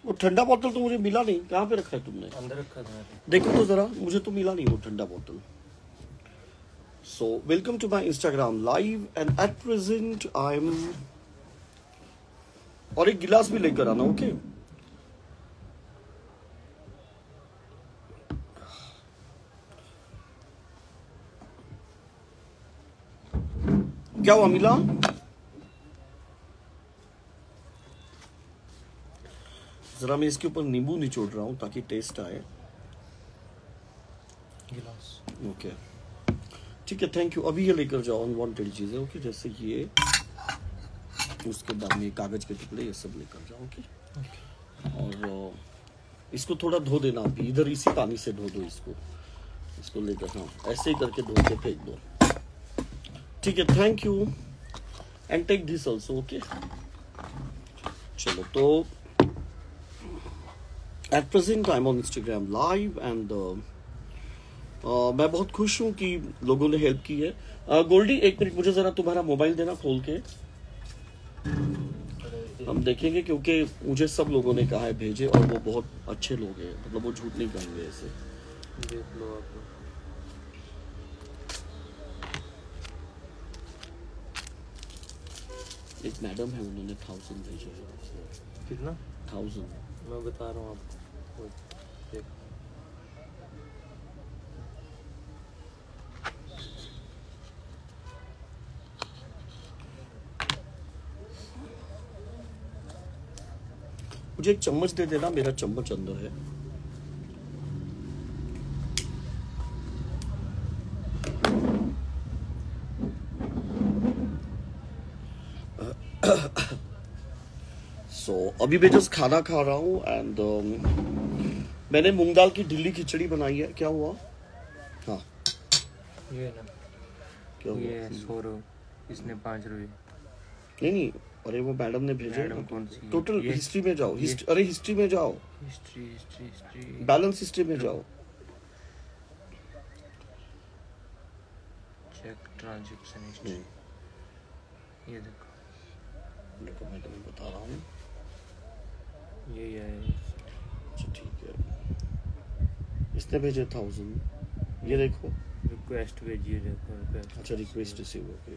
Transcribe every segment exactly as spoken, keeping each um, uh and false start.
वो ठंडा बोतल तो मुझे मिला नहीं, कहाँ पे रखा है तुमने? अंदर रखा था। देखो तो जरा, मुझे तो मिला नहीं वो ठंडा बोतल। So welcome to my Instagram live and at present I am, और एक गिलास भी लेकर आना, ओके? क्या हुआ मिला? जरा मैं इसके ऊपर नींबू निचोड़ रहा हूं ताकि टेस्ट आए। गिलास ओके ठीक है, थैंक यू। अभी ये लेकर जाओ अनवांटेड चीजें, ओके? जैसे ये, उसके बाद में कागज के टुकड़े, ये सब लेकर जाओ, ओके? और इसको थोड़ा धो देना अभी, इधर इसी पानी से धो दो इसको, इसको लेकर, हाँ ऐसे ही करके धो के फेंक दो, ठीक है? Thank you and take this also, okay? चलो, तो at present I am on Instagram live and मैं बहुत खुश हूँ कि लोगों ने हेल्प की है। uh, गोल्डी एक मिनट, मुझे जरा तुम्हारा मोबाइल देना खोल के, हम देखेंगे, क्योंकि मुझे सब लोगों ने कहा है भेजे और वो बहुत अच्छे लोग हैं, मतलब वो झूठ नहीं कहेंगे ऐसे। देख लो आप। एक मैडम है, उन्होंने थाउजेंड भेजे हैं। कितना? थाउजेंड। मैं बता रहा हूँ आपको, देख। मुझे एक चम्मच दे देना, मेरा चम्मच अंदर है। सो so, अभी मैं जस्ट खाना खा रहा हूँ एंड um, मैंने मूंग दाल की ढीली खिचड़ी बनाई है। क्या हुआ? हाँ ये ना, क्या ये हुआ? सौ रुपये, इसने पाँच रुपये। नहीं नहीं, अरे वो मैडम ने भेजे। मैडम कौन सी? टोटल हिस्ट्री में जाओ, हिस्ट, अरे हिस्ट्री में जाओ, history history history balance history में जाओ, चेक ट्रांजैक्शन हिस्ट्री। ये देखो, देखो मैं तुम्हें बता रहा हूँ। ये ये अच्छा ठीक है, इसने भेजे थाउजेंड, ये देखो रिक्वेस्ट भेजिए, देखो रिक्वेस्ट। अच्छा रिक्वेस्ट रिसीव, ओके।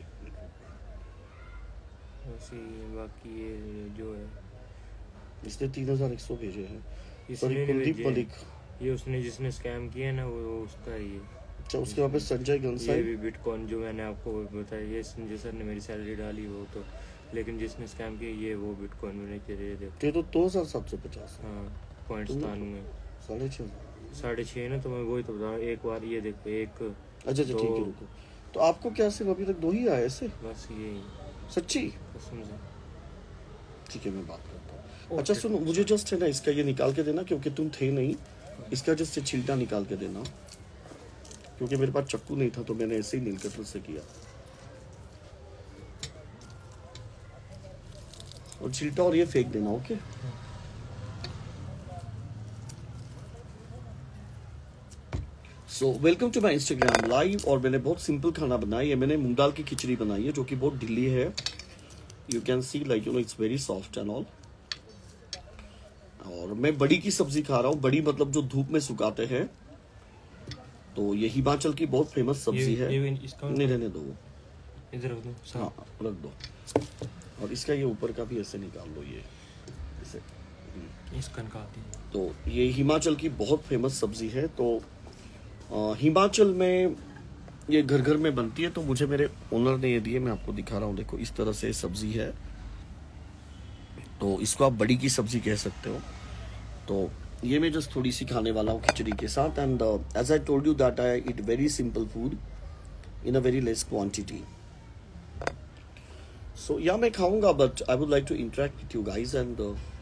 वैसे बाकी ये जो है, इसने तीन हजार एक सौ भेजे हैं। इसने सॉरी, नहीं कुलदीप भेजे। मलिक। ये उसने जिसने स्कैम किया ना, वो वो उसका है ये। अच्छा, उसके वहाँ पे संजय ये गंसाई। भी बिटकॉइन जो मैंने आपको बताया, ये संजय सर ने मेरी सैलरी डाली वो तो, लेकिन जिसने स्कैम किया ये वो बिटकॉइन में नहीं दे दे। ये तो दो हजार सात सौ पचास हाँ पॉइंट स्थानु है, साढ़े छह हजार। साढ़े छः ना, तो मैं वही तो बता रहा हूँ। एक बार ये देखो, एक अच्छा अच्छा ठीक है, रुको। तो आपको क्या सिर्फ अभी तक दो ही आए ऐसे? बस यही सच्ची? कसम से। ठीक है, मैं बात करता हूँ। अच्छा सुनो, मुझे जस्ट है ना इसका ये निकाल के देना, क्योंकि तुम थे नहीं, इसका जस्ट छिलटा निकाल के देना, क्योंकि मेरे पास चक्कू नहीं था तो मैंने ऐसे ही नील कटर से किया। और छिलटा और ये फेंक देना, okay? So welcome to my Instagram live. और मैंने बहुत सिंपल खाना बनाई है, मैंने मूंग दाल की खिचड़ी बनाई है जो कि बहुत ढीली है। You can see like you know it's very soft and all. और मैं बड़ी की सब्जी खा रहा हूँ, बड़ी मतलब जो धूप में सुखाते हैं, तो ये हिमाचल की बहुत फेमस सब्जी ये, है। ये इसका नहीं रहने दो, इधर रख दो। हाँ रख दो। और इसका ये ऊपर का भी ऐसे निकाल लो, ये इसे, इसका निकाल दिया। तो ये हिमाचल की बहुत फेमस सब्जी है। तो आ, हिमाचल में ये घर घर में बनती है, तो मुझे मेरे ओनर ने ये दिए, मैं आपको दिखा रहा हूँ। देखो इस तरह से सब्जी है, तो इसको आप बड़ी की सब्जी कह सकते हो। तो ये मैं जस्ट थोड़ी सी खाने वाला हूँ खिचड़ी के साथ। And as I told you that I eat very simple food in a very less quantity. So yeah मैं खाऊंगा, but I would like to interact with you guys. And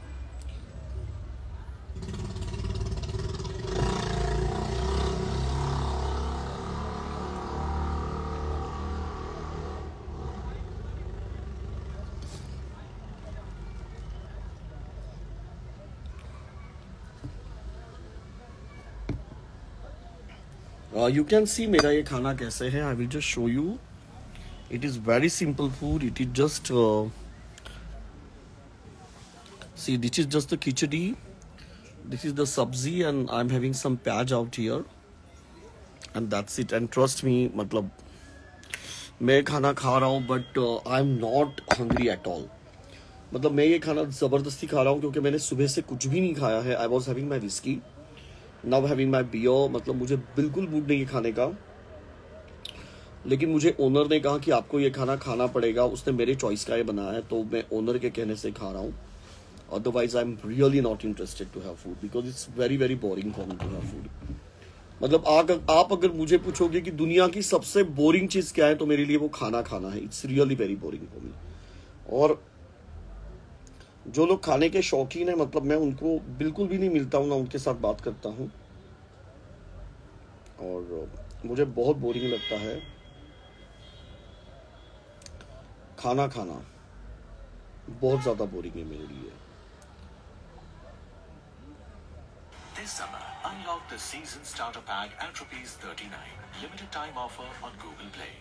you can see मेरा ये खाना कैसे है। I will just show you. It is very simple food. It is just see this is just the khichdi this is the sabzi and I'm having some pyaj out here and that's it. And trust me, मतलब मैं खाना खा रहा हूँ but uh, I'm not hungry at all. मतलब मैं ये खाना ज़बरदस्ती खा रहा हूँ क्योंकि मैंने सुबह से कुछ भी नहीं खाया है. I was having my whiskey, now having my beer. मतलब मुझे बिल्कुल मूड नहीं है खाने का, लेकिन मुझे ओनर ने कहा कि आपको ये खाना खाना पड़ेगा. उसने मेरे चॉइस का ये बनाया है तो मैं ओनर के कहने से खा रहा हूँ. Otherwise I'm really not interested to have food because it's very very boring for me to have food. मतलब आप आप अगर मुझे पूछोगे कि दुनिया की सबसे बोरिंग चीज क्या है तो मेरे लिए वो खाना खाना है. It's really very boring for me. और जो लोग खाने के शौकीन हैं, मतलब मैं उनको बिल्कुल भी नहीं मिलता हूँ, ना उनके साथ बात करता हूँ, और मुझे बहुत बोरिंग लगता है खाना खाना. बहुत ज्यादा बोरिंग है मेरे लिए. This summer, unlock the season starter pack at rupees thirty-nine. Limited time offer on Google Play.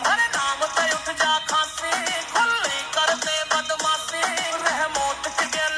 Together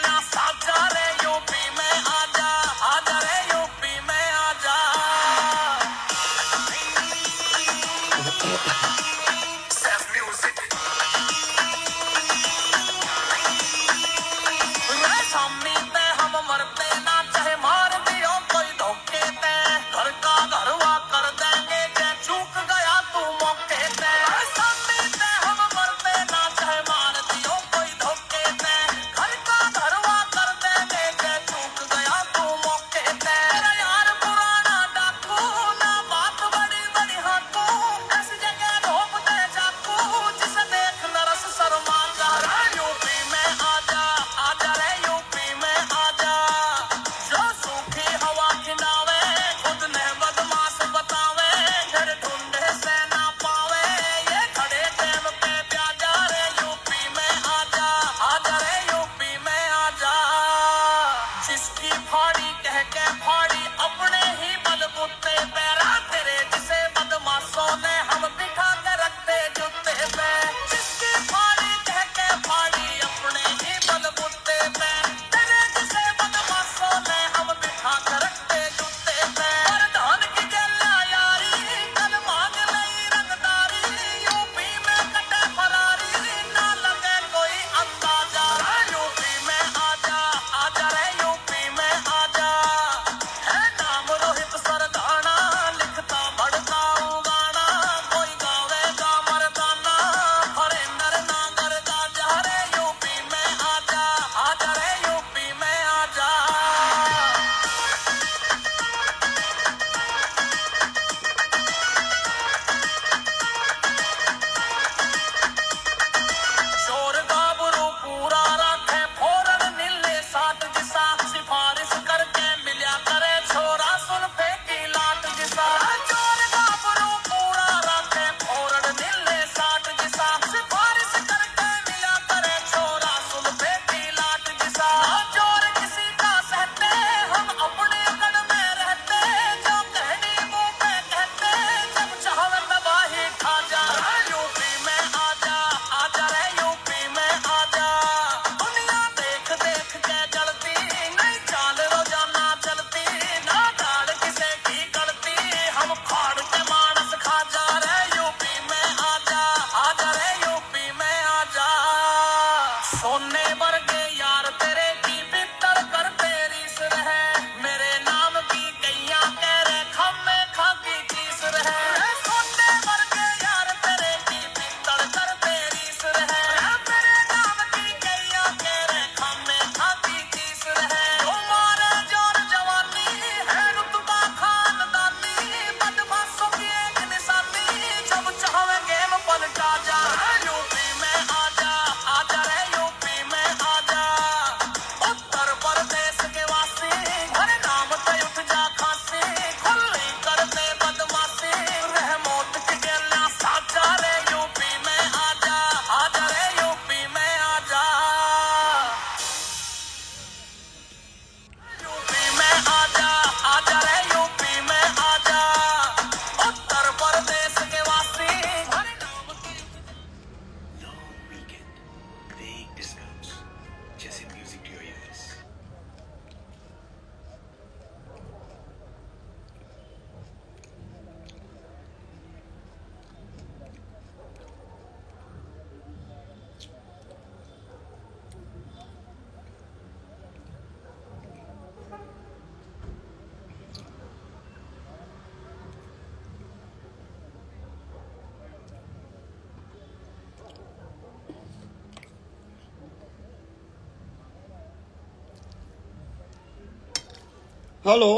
hello,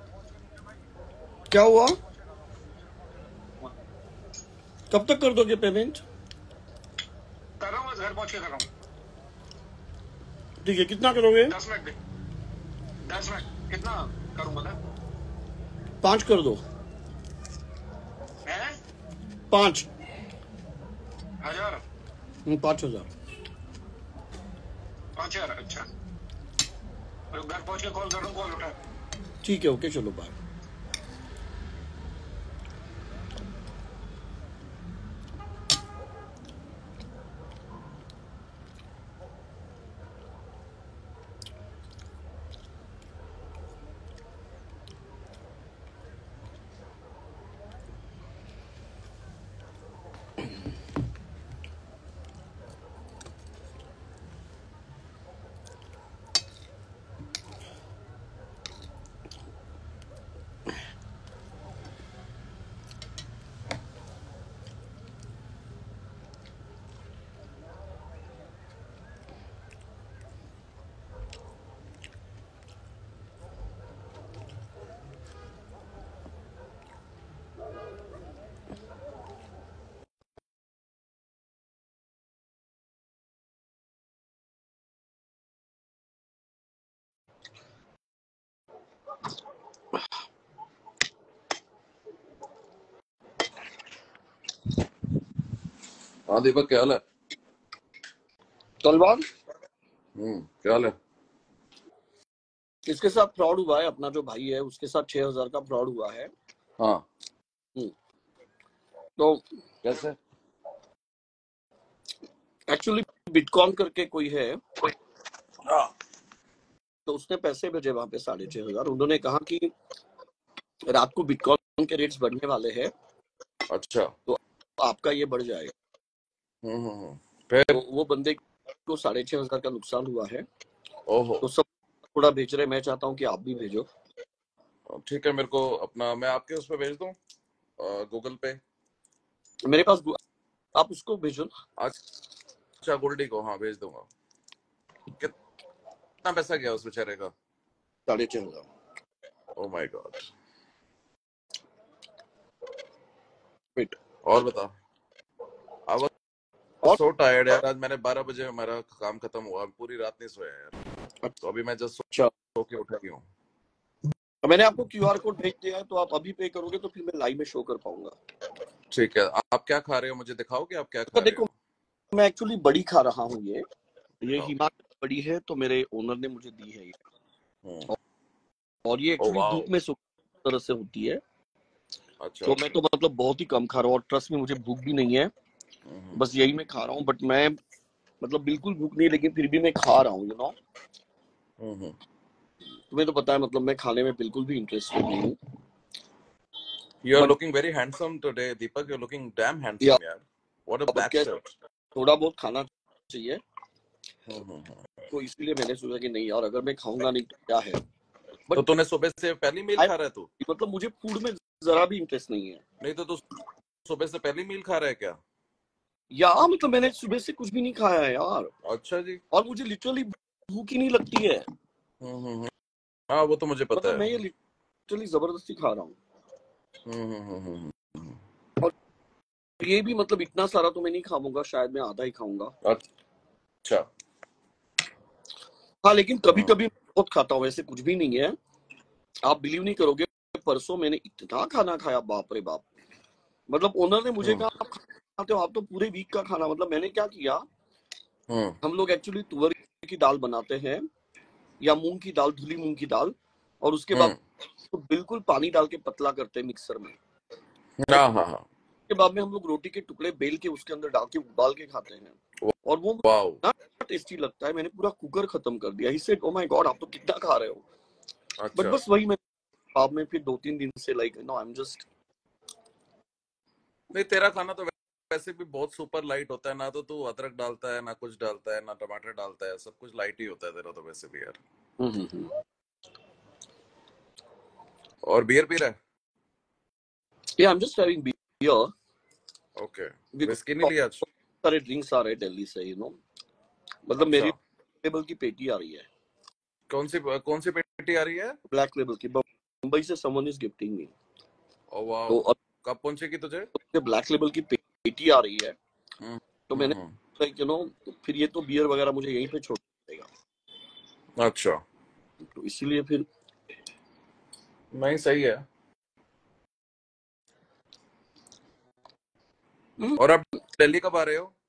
क्या हुआ? कब तक कर दोगे पेमेंट? कर रहा हूँ, घर पहुंच के कर रहा हूँ। ठीक है, कितना करोगे? दस मिनट दे, दस मिनट कितना करूँ बता? पांच कर दो। है पांच। हजार, हम्म, पांच हजार। पाँच हजार। अच्छा, तो घर पहुंच के कॉल कर रहा हूँ, कॉल उठा। ठीक है, ओके, चलो बाय। हाँ दीपक, क्या हाल है? तलवार, हम्म क्या हाल है? इसके साथ फ्रॉड हुआ है। अपना जो भाई है उसके साथ छह हजार का फ्रॉड हुआ है। हाँ, हम्म, तो कैसे? एक्चुअली बिटकॉइन करके कोई है, हाँ, तो उसने पैसे भेजे वहां पे साढ़े छह हजार। उन्होंने कहा कि रात को बिटकॉइन के रेट्स बढ़ने वाले हैं, अच्छा। तो आपका ये बढ़ जाएगा। हम्म हम्म हम्म, तो फिर? वो बंदे को साढ़े छह हजार का नुकसान हुआ है। ओहो, तो सब थोड़ा भेज रहे, मैं चाहता हूँ कि आप भी भेजो। ठीक है, मेरे को अपना, मैं आपके उस पर भेज दूँ, गूगल पे। मेरे पास गु- आप उसको भेजो ना। अच्छा, गोल्डी को, हाँ भेज दूंगा। कितना पैसा गया उस बेचारे का? साढ़े छह हजार। ओ माय गॉड। वेट, और बता। आई वाज और सो टायर्ड यार, आज मैंने बारह बजे हमारा काम खत्म हुआ, पूरी रात नहीं सोया यार। तो अभी मैं जस्ट अच्छा, सो के उठा ही हूँ। मैंने आपको क्यूआर कोड भेज दिया है, तो आप अभी पे करोगे तो फिर मैं लाइव में शो कर पाऊंगा। ठीक है, आप क्या खा रहे हो? मुझे दिखाओ कि आप क्या तो खा रहे देखो, हो। मैं एक्चुअली बड़ी खा रहा हूँ। ये ये दिखाओ। हिमालय की बड़ी है, तो मेरे ओनर ने मुझे दी है ये। हम्म। और ये ओ एक्चुअली वाओ। धूप में सुख तरह से होती है। अच्छा। तो मैं तो मतलब बहुत ही कम खा रहा हूँ, और ट्रस्ट में मुझे भूख भी नहीं है। हम्म बस यही मैं खा रहा हूँ, बट मैं मतलब बिल्कुल भूख नहीं, लेकिन फिर भी मैं खा रहा हूँ, यू नो। हम्म। तुम्हें तो पता है, मतलब मैं खाने में बिल्कुल भी इंटरेस्टेड नहीं हूँ। You are but looking very handsome today, Deepak. You're looking damn या handsome, yaar. What a अब black क्या, shirt. थोड़ा बहुत खाना चाहिए, हम्म। तो इसलिए मैंने सोचा कि नहीं यार, अगर मैं खाऊंगा नहीं तो क्या है। तो बट तूने सुबह से पहली मील आई खा रहा है तू? मतलब मुझे फूड में जरा भी इंटरेस्ट नहीं है। नहीं तो तू सुबह से पहली मील खा रहा है क्या? या मतलब मैंने सुबह से कुछ भी नहीं खाया है यार, अच्छा जी। और मुझे लिटरली भूख ही नहीं लगती है। हम्म हम्म। हाँ, वो तो मुझे पता मतलब है। मैं ये लिटरली जबरदस्ती खा रहा हूँ। हम्म हम्म हम्म। और ये भी मतलब इतना सारा तो मैं नहीं खाऊंगा, शायद मैं आधा ही खाऊंगा। अच्छा। हाँ, लेकिन कभी हम्म कभी बहुत खाता हूँ, ऐसे कुछ भी नहीं है। आप बिलीव नहीं करोगे, परसों मैंने इतना खाना खाया, बाप रे बाप। मतलब ओनर ने मुझे हम्म कहा, आप खाते हो आप तो पूरे वीक का खाना। मतलब मैंने क्या किया, हम्म हम लोग एक्चुअली तुअर की दाल बनाते हैं, या मूंग की दाल, धुली मूंग की दाल, और उसके बाद हम्म। तो बिल्कुल पानी डाल के पतला करते हैं मिक्सर में। हाँ हाँ हाँ। उसके बाद में हम लोग रोटी के टुकड़े बेल के उसके अंदर डाल के उबाल के खाते हैं, और वो वाओ। इतना टेस्टी लगता है। मैंने पूरा कुकर खत्म कर दिया। He said, oh my god, आप तो कितना खा रहे हो। बट अच्छा। बस वही, मैं आप में फिर दो तीन दिन से like no I am just. नहीं, तेरा खाना तो वैसे भी बहुत सुपर लाइट होता है ना, तो तू अदरक डालता है ना, कुछ डालता है ना, टमाटर डालता है, सब कुछ लाइट ही होता है तेरा तो वैसे भी यार। और बियर पी रहा है? या I am just having beer. Okay. Because whisky नहीं लिया आज? सारे ड्रिंक्स आ रहे हैं दिल्ली से, यू नो। मतलब अच्छा। मेरी टेबल की पेटी आ रही है। कौन सी कौन सी पेटी आ रही है? ब्लैक लेबल की, मुंबई से someone is gifting me. Oh वाह, तो अब कब पहुंचेगी तुझे? ब्लैक लेबल की पेटी आ रही है, हम्म तो हम्म मैंने हम्म। यू नो फिर ये तो बियर वगैरह मुझे यहीं पे छोड़ना पड़ेगा, अच्छा, तो इसीलिए फिर नहीं सही है। और अब दिल्ली कब आ रहे हो?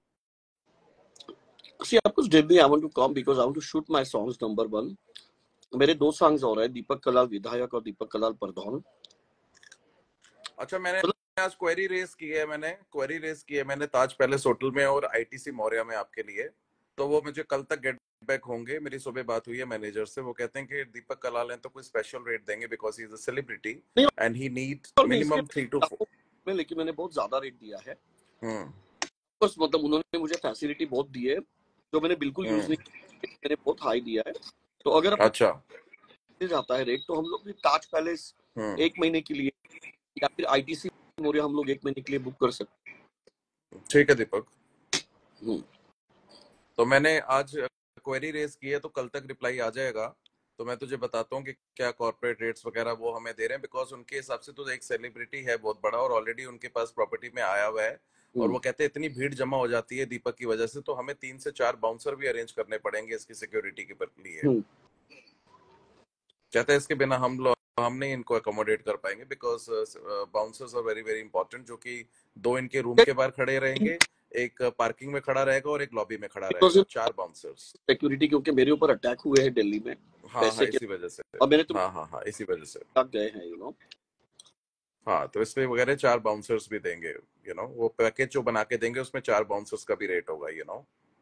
सी आपको Delhi I want to come because I want to shoot my songs number one. मेरे दो सॉन्ग्स और हैं, दीपक कलाल विधायक और दीपक कलाल प्रधान। अच्छा, मैंने आज क्वेरी रेस की है, मैंने क्वेरी रेस की है मैंने ताज पैलेस होटल में और आईटीसी मौर्या में आपके लिए। तो वो मुझे कल तक गेट बैक होंगे। मेरी सुबह बात हुई है मैनेजर से, वो कहते हैं कि दीपक कलाल हैं तो कोई स्पेशल रेट देंगे because he is a celebrity नहीं, एंड ही नीड और मैं इसलिए मिनिमम थ्री टू फोर। में लेकिन मैंने बहुत ज्यादा रेट दिया है, हम्म बस मतलब उन्होंने मुझे फैसिलिटी बहुत दी है जो मैंने बिल्कुल यूज हम्म। नहीं की, मैंने बहुत हाई दिया है। तो अगर अब अच्छा। जाता है रेट, तो हम लोग भी ताज पैलेस हम्म। एक महीने के लिए या फिर आईटीसी मोरिया हम लोग एक महीने के लिए बुक कर सकते ठीक है दीपक। हैं। तो मैंने आज क्वेरी रेस की है, तो कल तक रिप्लाई आ जाएगा। तो मैं तुझे बताता हूँ कि क्या कॉर्पोरेट रेट्स वगैरह वो हमें दे रहे हैं, बिकॉज उनके हिसाब से तो एक सेलिब्रिटी है बहुत बड़ा और ऑलरेडी उनके पास प्रॉपर्टी में आया हुआ है। और वो कहते हैं इतनी भीड़ जमा हो जाती है दीपक की वजह से, तो हमें तीन से चार बाउंसर भी अरेंज करने पड़ेंगे इसकी सिक्योरिटी के लिए। हम्म, कहते हैं इसके बिना हम लोग हम नहीं इनको अकोमोडेट कर पाएंगे, because bouncers are very very important, जो कि दो इनके रूम के बाहर खड़े रहेंगे, एक पार्किंग में खड़ा रहेगा और एक लॉबी में खड़ा बिकॉज रहेगा, चार बाउंसर्स। सिक्योरिटी, क्योंकि मेरे ऊपर अटैक हुए हैं दिल्ली में हाँ हाँ, पैसे के, इसी वजह से। और मैंने तुम हाँ हाँ हाँ, इसी वजह से। तक गए हैं, यू नो। हाँ, तो इसमें वगैरह चार बाउंसर्स भी देंगे, यू नो वो पैकेज जो बना के देंगे उसमें चार बाउंसर्स का भी रेट होगा, you know.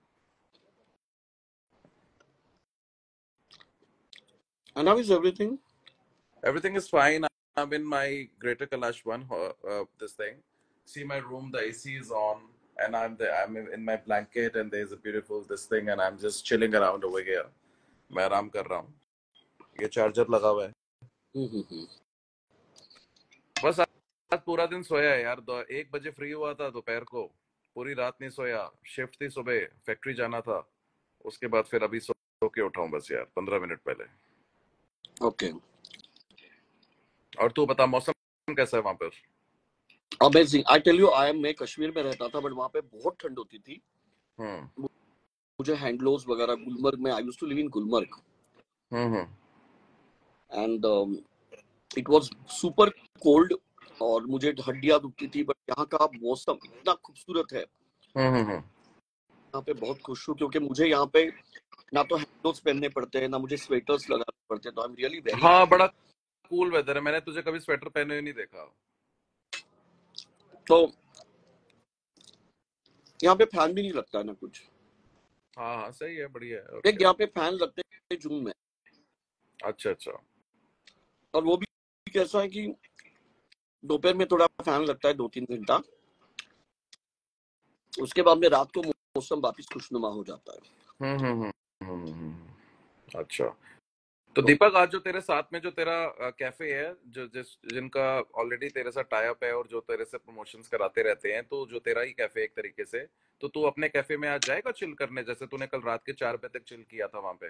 And how is everything? Everything is fine. I'm in my Greater Kailash one. Uh, this thing. See my room. The A C is on, and I'm the I'm in my blanket, and there's a beautiful this thing, and I'm just chilling around over here. मैं आराम कर रहा हूँ। ये charger लगा हुआ है। हम्म, बस आज पूरा दिन सोया है यार। दो एक बजे फ्री हुआ था दोपहर को, पूरी रात नहीं सोया। शिफ्ट थी सुबह, फैक्ट्री जाना था। उसके बाद फिर अभी सो के उठा हूँ बस यार, पंद्रह मिनट पहले। ओके। और तू बता, मौसम कैसा है वहां पर? Amazing, I tell you, I am मैं कश्मीर में रहता था, बट वहां पे बहुत ठंड होती थी। हम्म मुझे हैंडलोज वगैरह, गुलमर्ग में, I used to live in Gulmarg, hmm and it was super cold, और मुझे हड्डियां दुखती थी। बट यहाँ का मौसम इतना खूबसूरत है, हम्म हम्म। यहाँ पे बहुत खुश हूँ, क्योंकि मुझे यहाँ पे ना तो हैंडलोज पहनने पड़ते हैं, ना मुझे स्वेटर्स लगाने पड़ते हैं। तो आई एम रियली वेरी हाँ, हैप्पी। बड़ा कूल वेदर है। मैंने तुझे कभी स्वेटर पहने हुए नहीं देखा। तो यहाँ पे फैन भी नहीं लगता है ना कुछ। हाँ हाँ, सही है, बढ़िया है। और देख, क्या? यहाँ पे फैन लगते हैं जून में, अच्छा अच्छा। और वो भी कैसा है कि दोपहर में थोड़ा फैन लगता है दो तीन घंटा, उसके बाद में रात को मौसम वापिस खुशनुमा हो जाता है। हम्म हम्म हम्म हम्म, हम्म। अच्छा, तो दीपक आज जो तेरे साथ में जो तेरा कैफे है, जो जिस जिनका ऑलरेडी तेरे साथ टाई अप है और जो तेरे से प्रमोशंस कराते रहते हैं, तो जो तेरा ही कैफे एक तरीके से, तो तू अपने कैफे में आज जाएगा चिल करने, जैसे तूने कल रात के चार बजे तक चिल किया था वहां पे?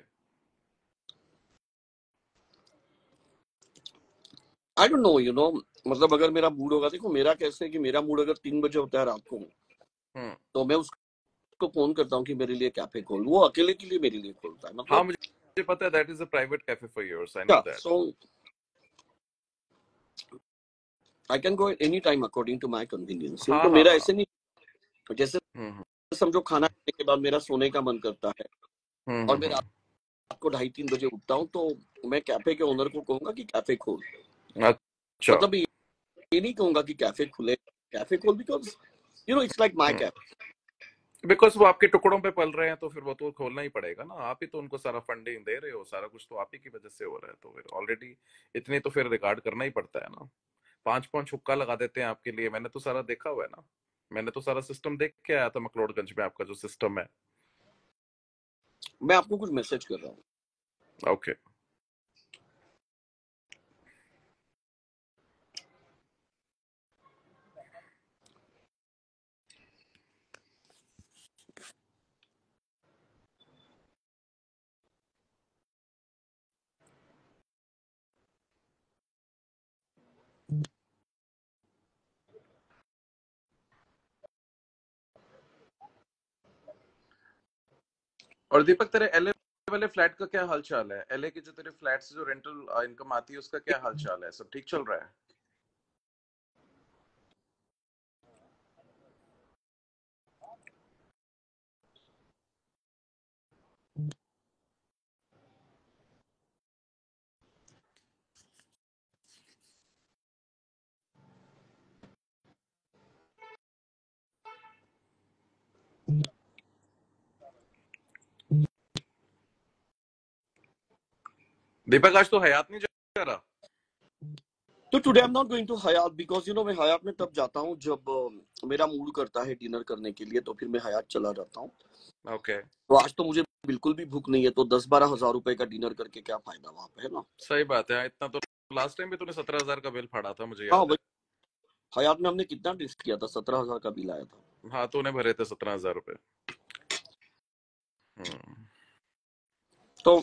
I don't know, you know, मतलब अगर मेरा मूड होगा, देखो मेरा कैसे है कि मेरा मूड अगर तीन बजे होता है रात को, हम्म। तो मैं उसको फोन करता हूँ कि मेरे लिए कैफे खोल। वो अकेले के लिए मेरे लिए खोलता है, हाँ, मतलब मुझे मुझे पता है, that is a private cafe for yours, I know that. So I can go any time according to my convenience. हाँ तो हाँ मेरा हाँ। ऐसे नहीं, जैसे हम्म समझो खाना खाने के बाद मेरा सोने का मन करता है, हम्म और मैं हम्म रात को ढाई तीन बजे उठता हूँ, तो मैं कैफे के ओनर को कहूंगा कि कैफे खोल। हम्म। अच्छा। मतलब ये नहीं कहूंगा कि कैफे खुले, कैफे खोल, because you know it's like my cafe. Because वो आपके टुकड़ों पे पल रहे हैं, तो फिर वो तो खोलना ही पड़ेगा ना। आप ही तो उनको सारा फंडिंग दे रहे हो, सारा कुछ तो आप ही की वजह से हो रहा है, तो फिर ऑलरेडी इतनी तो फिर रिगार्ड करना ही पड़ता है ना। पांच पांच हुक्का लगा देते हैं आपके लिए, मैंने तो सारा देखा हुआ है ना। मैंने तो सारा सिस्टम देख के आया था मकलोडगंज में, आपका जो सिस्टम है। मैं आपको कुछ मैसेज कर रहा हूँ। ओके। और दीपक तेरे एलए वाले फ्लैट का क्या हाल चाल है? एलए के जो तेरे फ्लैट से जो रेंटल इनकम आती है उसका क्या हाल चाल है? सब ठीक चल रहा है? दीपक आज तो हयात नहीं जा रहा? तो today I am not going to Hyatt because you know मैं हयात में तब जाता हूँ जब uh, मेरा मूड करता है डिनर करने के लिए, तो फिर मैं हयात चला जाता हूँ। ओके, तो आज तो मुझे बिल्कुल भी भूख नहीं है, तो दस बारह हजार रुपए का डिनर करके क्या फायदा वहां पे, है ना? सही बात है। इतना तो लास्ट टाइम भी तूने सत्रह हजार का बिल फाड़ा था, मुझे हाँ याद है। भाई, हयात में हमने कितना टेस्ट किया था, सत्रह हजार का बिल आया था। हाँ, तूने भरे थे सत्रह हजार रुपए। तो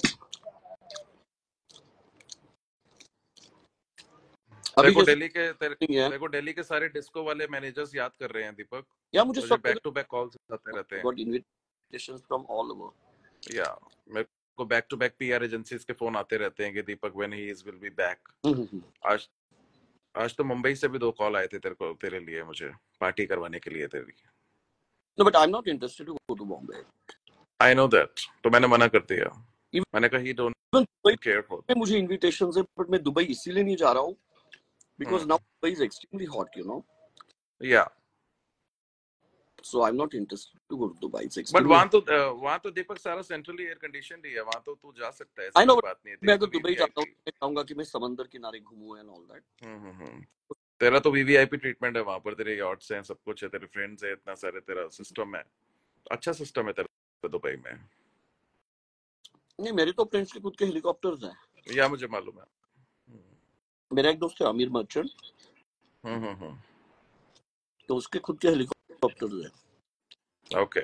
अभी तेरे को जैसे दिल्ली के तेरे, नहीं है तेरे को दिल्ली के सारे डिस्को वाले मैनेजर्स याद कर रहे हैं दीपक। या मुझे मुझे सब बैक टू बैक कॉल्स आते रहते हैं। Got invitations from all over. या मेरे को back to back PR agencies के फोन आते रहते हैं कि Deepak when he is will be back. आज आज तो मुंबई से भी दो कॉल आए थे तेरे को, तेरे लिए, मुझे पार्टी करवाने के लिए तेरी। No but I am not interested to go to Bombay. I know that, तो मैंने मना कर दिया। Even- मैंने कहा he don't Dubai care for. में मुझे इनविटेशंस है, बट मैं दुबई इसीलिए नहीं जा रहा हूँ because now Dubai is extremely hot, you know. Yeah so I am not interested to go to Dubai. It's but extremely वहां तो वहां तो दीपक सारा सेंट्रली एयर कंडीशन ही है, वहां तो तू जा सकता है, आई ऐसी नो। कोई बात नहीं है। मैं अगर दुबई जाता हूँ मैं चाहूंगा कि मैं समंदर किनारे घूमूं and all that. Hmm hmm तेरा तो वीवीआईपी ट्रीटमेंट है वहां पर, तेरे यॉट्स हैं, सब कुछ है, तेरे फ्रेंड्स है, इतना सारे तेरा सिस्टम है, अच्छा सिस्टम है तेरा दुबई में। नहीं, मेरे तो फ्रेंड्स के खुद के हेलीकॉप्टर्स हैं। या मुझे मालूम है। मेरा एक दोस्त है आमिर मर्चेंट, हम्म हम्म तो उसके खुद के हेलीकॉप्टर्स हैं। Okay.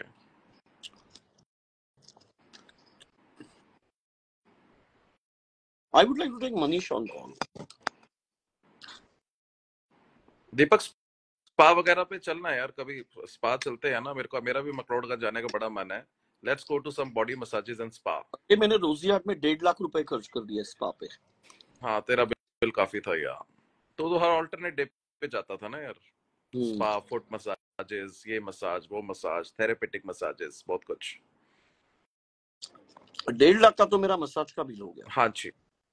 I would like to take Manish on call. Deepak spa वगैरह पे चलना यार, कभी स्पा चलते हैं ना। मेरे को मेरा भी मकलोडगंज जाने का बड़ा मन है। Let's go to some body massages and spa. ये मैंने रोजियाट में डेढ़ लाख रुपए खर्च कर दिया स्पा पे। हाँ, तेरा बिल काफी था यार। तो तो हर ऑल्टरनेट डे पे जाता था ना यार। स्पा, फुट मसाजेस, ये मसाज, वो मसाज, थेरेपेटिक मसाजेस, बहुत कुछ। डेढ़ लाख का तो मेरा मसाज का बिल हो गया। हाँ जी।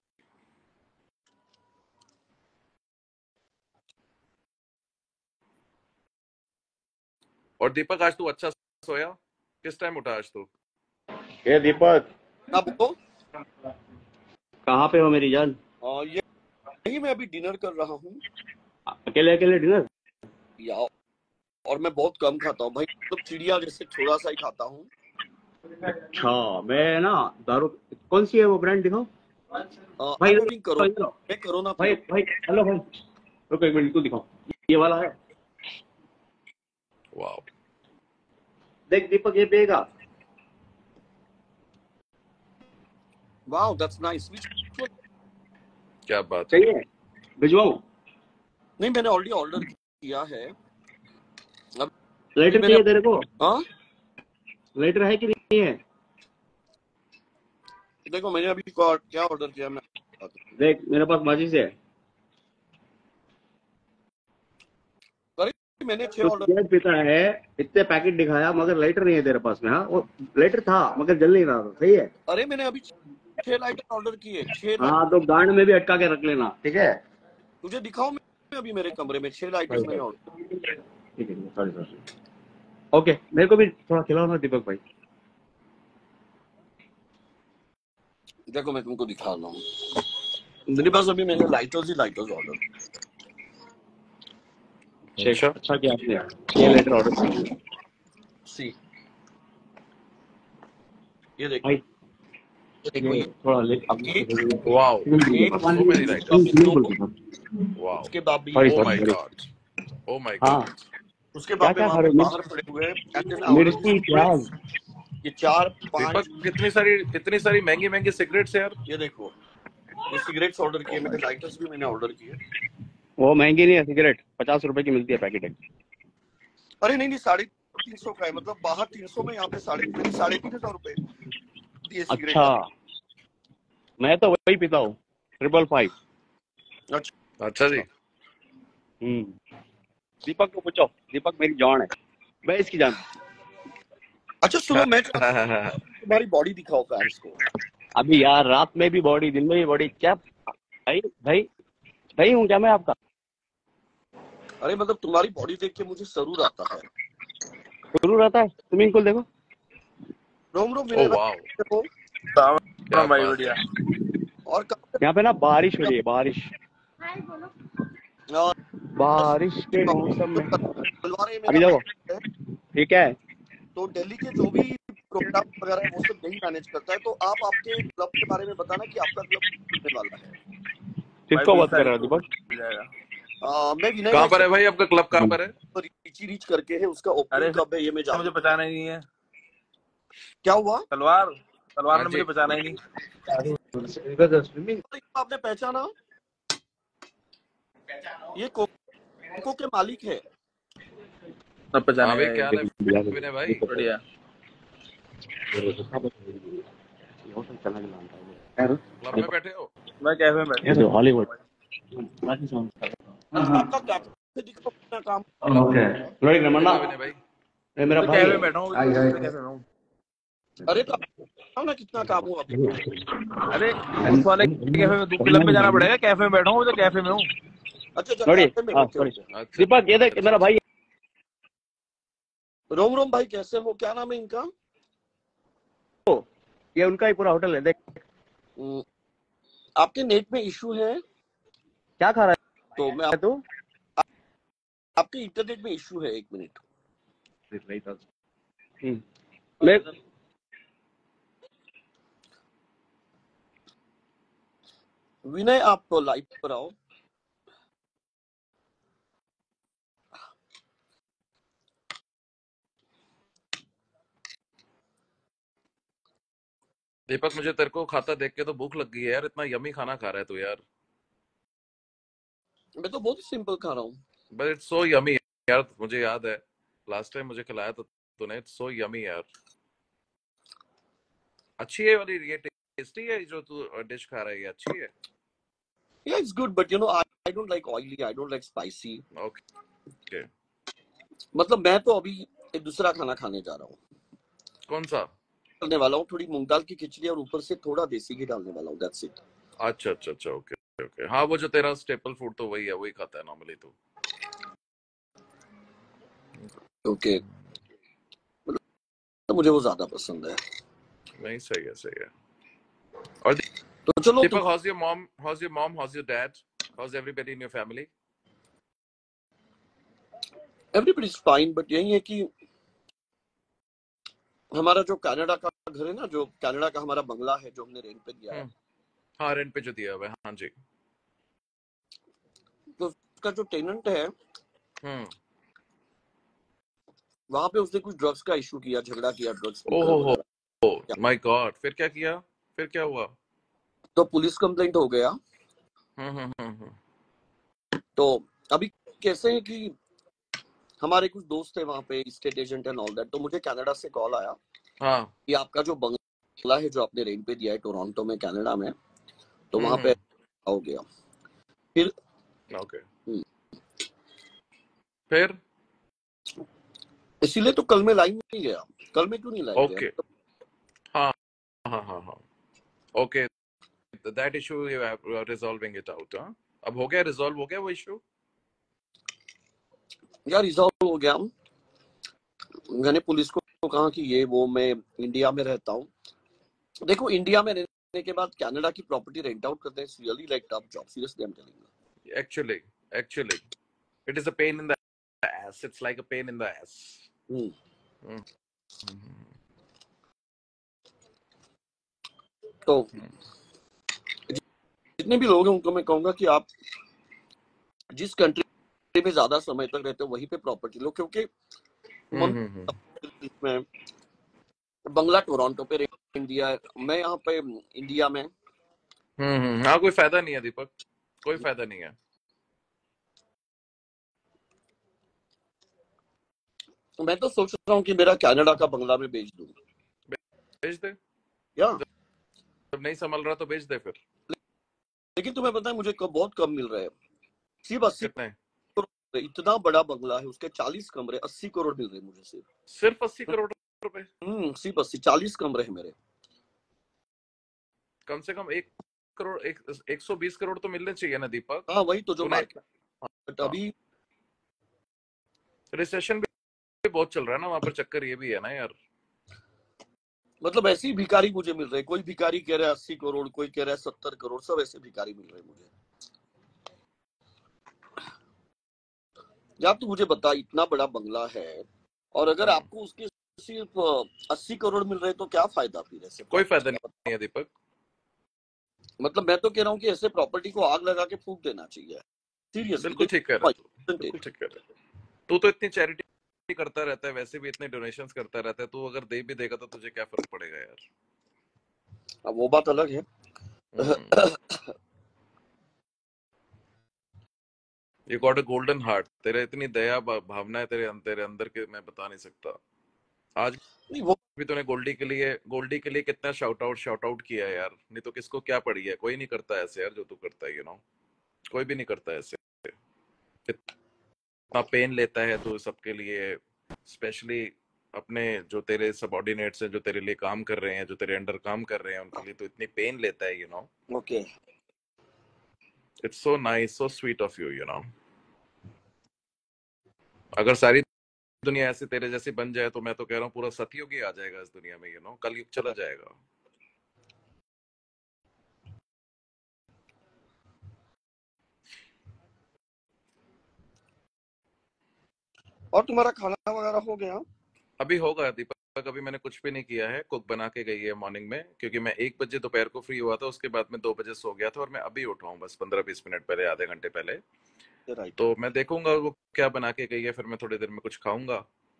और दीपक आज तू अच्छा सोया? किस टाइम उठा आज तू? ये दीपक अब तो कहाँ पे हो मेरी जान? आ, ये यही मैं अभी डिनर कर रहा हूँ अकेले अकेले डिनर? या और मैं बहुत कम खाता हूँ भाई, मतलब चिड़िया जैसे थोड़ा सा ही खाता हूँ। अच्छा, मैं ना दारू, कौन सी है वो ब्रांड दिखाओ भाई। भाई करो मैं करो ना भाई भाई हेलो भाई, रुको एक मिनट, तू दिखाओ, ये वाला है। वाओ, देख दीपक, ये पिएगा। Wow that's nice. क्या बात सही है, भिजवाऊं? नहीं, मैंने ऑलरेडी ऑर्डर किया है। अब लाइटर चाहिए तेरे को? हाँ, लाइटर है कि नहीं है? देखो मैंने अभी क्या ऑर्डर किया, मैं देख मेरे पास माचिस है। मैंने छह तो ऑर्डर पीता है, इतने पैकेट दिखाया मगर लाइटर नहीं है तेरे पास में। हाँ, वो लाइटर था मगर जल नहीं रहा था। सही है। अरे मैंने अभी छह लाइटर ऑर्डर किए, छह। हाँ, तो गांड में भी अटका के रख लेना, ठीक है? तुझे दिखाओ, मैं अभी मेरे कमरे में छह लाइटर मैंने ऑर्डर। ठीक है, सॉरी सॉरी। ओके, मेरे को भी थोड़ा खिलाओ ना दीपक भाई। देखो मैं तुमको दिखा रहा हूँ, मेरे पास अभी मैंने लाइटर्स ही लाइटर्स ऑर्डर। अच्छा अच्छा किया आपने, छह लीटर ऑर्डर किया। सी ये देखो भाई थोड़ा ले। Wow, so many lighters. Wow, उसके बाद भी oh my god, oh my god. उसके बाद क्या वहाँ पे बाहर पड़े हुए हैं मिर्ची, प्याज, ये चार पांच। दीपक कितनी सारी इतनी सारी महंगी महंगी सिगरेट्स है यार। ये देखो, ये सिगरेट्स ऑर्डर किए मैंने, लाइटर्स भी मैंने ऑर्डर किए। वो महंगी नहीं है सिगरेट, पचास रुपए की मिलती है पैकेट है। अरे नहीं नहीं, साढ़े तीन सौ का है, मतलब बाहर तीन सौ में यहाँ पे साढ़े साढ़े तीन हजार रुपए। पीती है सिगरेट? अच्छा, मैं तो वही पीता हूँ, ट्रिपल फाइव। अच्छा अच्छा जी। हम्म दीपक को पूछो, दीपक मेरी जान है, मैं इसकी जान। अच्छा सुनो, मैं चाहता हूं तुम्हारी बॉडी दिखाओ फैंस को। अभी यार रात में भी बॉडी, दिन में भी बॉडी, क्या भाई भाई भाई हूँ क्या मैं आपका? अरे मतलब तुम्हारी बॉडी देख के मुझे जरूर आता है। जरूर आता है, स्विमिंग पूल देखो। रोम रोम ओ विनय वाओ, भाई देखो। क्या भाई बात बढ़िया। है। और कहाँ यहाँ पे ना बारिश हो रही है, बारिश पे- और बारिश के मौसम में। बुलवारे अभी मेरा देखो, है, ठीक है, तो दिल्ली के जो भी प्रोग्राम वगैरह है वो सब यही मैनेज करता है। तो आप आपके क्लब के बारे में बताना कि आपका क्लब होने वाला है। भाई किसको बीस बात कर तारीख रहे हो को दीपक? हो जाएगा। आ, मैं विनय कहाँ भाई पर से है भाई आपका क्लब, कहाँ पर है? रीची रीच करके है, उसका अरे ओपनिंग कब है ये मैं मुझे जानता हूँ। पहचाना ही नहीं है। क्या हुआ? तलवार तलवार हाँ ने जी। मुझे पहचाना ही नहीं। आपने पहचाना? ये कोको के मालिक है। सब पहचाने हाँ भाई, गए। क्या हाल है विनय भाई? बढ़िया। क्लब में बैठे हो? मैं कैफे में बैठा। हॉलीवुड। आपका कैफे दिखा अपना काम। रोहित रमन्ना, देखा विनय भाई? ये मेरा मैं भाई कैफे है। में बैठा हूँ, कैफे में हूँ। अरे तो बताओ ना कितना काम हुआ आपको। अरे उस वाले कैफे में, क्लब में जाना पड़ेगा। कैफे में बैठा हूँ, तो कैफे में हूँ। अच्छा अच्छा रोहित, कैफे में। हाँ ओके सॉरी, ओके। अच्छा दीपक ये देख, मेरा भाई है। रोम रोम भाई कैसे हो? क्या नाम है इनका? ये उनका ही पूरा होटल है, देख हम्म, आपके नेट में इशू है क्या खा रहा तो मैं है आप, तू? आपके इंटरनेट में इशू है। एक मिनट। हम्म, मैं विनय आप लाइव पर आओ। दीपक, मुझे तेरे को खाता देख के तो भूख लग गई है यार, इतना यमी खाना खा रहा है तू यार। मैं तो बहुत ही सिंपल खा रहा हूँ। बट इट्स सो यमी यार, मुझे याद है लास्ट टाइम मुझे खिलाया तो तूने। इट्स सो यमी यार। अच्छी है वाली, ये टेस्टी है जो तू डिश खा रहा है, ये अच्छी है। Yeah, it's good, but you know, I, I don't like oily. I don't like spicy. Okay. मतलब मैं तो अभी एक दूसरा खाना खाने जा रहा हूँ। कौन सा? डालने वाला हूँ थोड़ी मूंग दाल की खिचड़ी और ऊपर से थोड़ा देसी घी डालने वाला हूँ। That's it. अच्छा अच्छा अच्छा, ओके ओके। हाँ, वो जो तेरा स्टेपल फूड तो वही है, वही खाता है नॉर्मली तू। Okay. तो मुझे वो ज्यादा पसंद है। नहीं, सही है सही है। और तो चलो दीपक, तुम how's your mom, how's your mom, how's your dad, how's everybody in your family? everybody is fine, but यही है कि हमारा जो कनाडा का घर है ना, जो कनाडा का हमारा बंगला है जो हमने रेंट पे दिया है, हम्म, हाँ रेंट पे जो दिया हुआ है, हाँ जी। तो उसका जो टेनेंट है हम्म। वहां पे उसने कुछ ड्रग्स का इशू किया, झगड़ा किया ड्रग्स ओहो हो, वगैरह। माय गॉड, फिर क्या किया? फिर क्या हुआ? तो पुलिस कंप्लेंट हो गया। हम्म हम्म हम्म। तो अभी कैसे है कि हमारे कुछ दोस्त है वहां पे, state agent and all that. तो मुझे कनाडा से कॉल आया हाँ। कि आपका जो बंगला है जो आपने रेंट पे दिया है टोरंटो में, कनाडा में, तो हम्म वहां पे हो गया। फिर ओके। हम्म, फिर इसीलिए तो कल मैं लाइन नहीं गया। कल मैं क्यों नहीं लाइन ओके। गया? हाँ हाँ हाँ हाँ, okay. That issue you are resolving it out. हाँ, अब हो गया, रिजॉल्व हो गया वो इशू? यार रिजॉल्व हो गया। मैंने पुलिस को कहा कि ये वो मैं इंडिया में रहता हूँ। देखो इंडिया में रहने के बाद कनाडा की प्रॉपर्टी रेंट आउट करते हैं, it's really like tough job, seriously I am telling you. Actually actually it is a pain in the ass. It's like a pain in the ass. Hmm hmm. तो जितने भी लोग हैं उनको मैं कहूंगा कि आप जिस कंट्री में ज्यादा समय तक रहते हो वहीं पे प्रॉपर्टी लो, क्योंकि हम्म हम्म हम्म। मैं बंगला टोरंटो पे रेंट दिया है, मैं यहाँ पे इंडिया में। हम्म हम्म, हाँ कोई फायदा नहीं है दीपक, कोई फायदा नहीं है। मैं तो सोच रहा हूँ कि मेरा कनाडा का बंगला में बेच दूं। भेज दे, या जब नहीं संभल रहा तो बेच दे फिर। लेकिन तुम्हें पता है मुझे कब बहुत कम मिल रहे हैं, सिर्फ अस्सी कितने? करोड़। इतना बड़ा बंगला है, उसके चालीस कमरे, अस्सी करोड़ मिल रहे हैं मुझे सिर्फ। सिर्फ अस्सी करोड़ रुपए? हम्म सिर्फ अस्सी, चालीस कमरे हैं मेरे। कम से कम एक करोड़ एक एक सौ बीस करोड़ तो मिलने चाहिए ना दीपक। हाँ वही तो जो तूने मार्केट, बट अभी रिसेशन भी बहुत चल रहा है ना वहां पर, चक्कर ये भी है ना यार। मतलब ऐसे ही भिखारी मुझे मिल रहे हैं, कोई भिखारी कह रहा है अस्सी करोड़, कोई कह रहा है सत्तर करोड़, सब ऐसे भिखारी मिल रहे हैं मुझे। यार तू मुझे बता, इतना बड़ा बंगला है और अगर आपको उसके सिर्फ अस्सी करोड़ मिल रहे तो क्या फायदा फिर? ऐसे कोई फायदा नहीं है दीपक। मतलब मैं तो कह रहा हूँ कि ऐसे प्रॉपर्टी को आग लगा के फूंक देना चाहिए, सीरियसली। बिल्कुल ठीक कर रहा है तू, बिल्कुल ठीक कर रहा है तू। तो इतनी चैरिटी करता रहता है, वैसे भी इतने डोनेशंस करता रहता है, तू अगर दे भी देगा तो तुझे क्या फर्क पड़ेगा यार। अब वो बात अलग है। You got a golden heart, तेरे इतनी दया भावना है तेरे तेरे अंदर के मैं बता नहीं सकता। आज नहीं वो भी तूने गोल्डी के लिए गोल्डी के लिए कितना शाउट आउट शाउट आउट किया है यार, नहीं तो किसको क्या पड़ी है। कोई नहीं करता ऐसे यार जो तू करता है, यू नो, कोई भी नहीं करता ऐसे। इतना पेन लेता है तू सबके लिए, स्पेशली अपने जो तेरे सबऑर्डिनेट्स हैं, जो तेरे लिए काम कर रहे हैं, जो तेरे अंडर काम कर रहे हैं, उनके लिए तो इतनी पेन लेता है, you know. Okay, it's so nice, so sweet of you, you know. अगर सारी दुनिया ऐसे तेरे जैसे बन जाए तो मैं तो कह रहा हूँ पूरा सतयुग ही आ जाएगा इस दुनिया में, यू नो, कलयुग चला जाएगा। और तुम्हारा खाना वगैरह हो गया? अभी होगा दीपक, अभी मैंने कुछ भी नहीं किया है। कुक बना के गई है मॉर्निंग में, क्योंकि मैं एक बजे दोपहर को फ्री हुआ था, उसके बाद में दो बजे सो गया था और मैं अभी उठा हूँ बस पंद्रह बीस मिनट पहले, आधे घंटे पहले। राइट। तो मैं देखूंगा वो क्या बना के गई है, फिर मैं थोड़ी देर में कुछ खाऊंगा।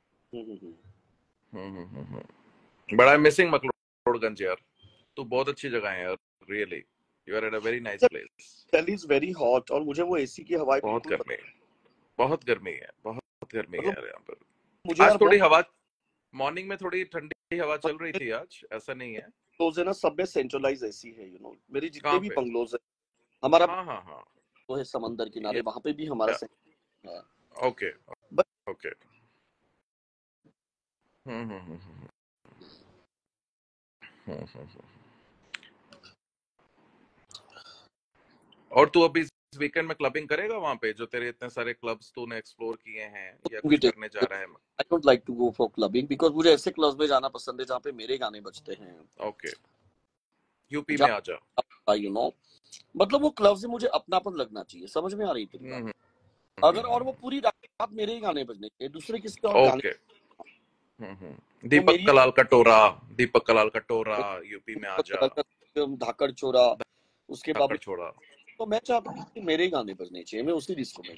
बड़ा मिसिंग मकलोडगंज यार, तू बहुत अच्छी जगह है यार, really you are at a very nice place. Delhi is very hot और मुझे वो एसी की हवा बहुत गर्मी है, बहुत गर्मी है, बहुत गर्मी है यार यहाँ पर। मुझे आज थोड़ी हवा मॉर्निंग में थोड़ी ठंडी हवा चल रही थी आज, ऐसा नहीं है। बंगलोज है ना, सब में सेंट्रलाइज एसी है, यू नो। मेरी जितने भी पे? बंगलोज है, हमारा हाँ हाँ हाँ वो है समंदर किनारे, वहां पे भी हमारा है। Okay okay. Hmm hmm hmm. और तू अभी वीकेंड में क्लबिंग करेगा वहां पे, जो तेरे इतने सारे क्लब्स तूने एक्सप्लोर किए हैं या कुछ करने जा रहा है? I don't like to go for clubbing because मुझे ऐसे क्लब्स में जाना पसंद है जहाँ पे मेरे गाने बजते हैं। ओके, यूपी में आ जा, यू नो, मतलब वो क्लब से मुझे अपनापन लगना चाहिए, समझ में आ रही थी अगर, और वो पूरी रात मेरे ही गाने बजने चाहिए, दूसरे किसके और गाने। दीपक कलाल का टोरा, दीपक कलाल का टोरा यूपी में आ जा, धाकड़ चोरा, उसके बाद छोड़ा। तो मैं चाहता हूँ कि मेरे गाने बजने चाहिए, मैं उसी डिस्को में।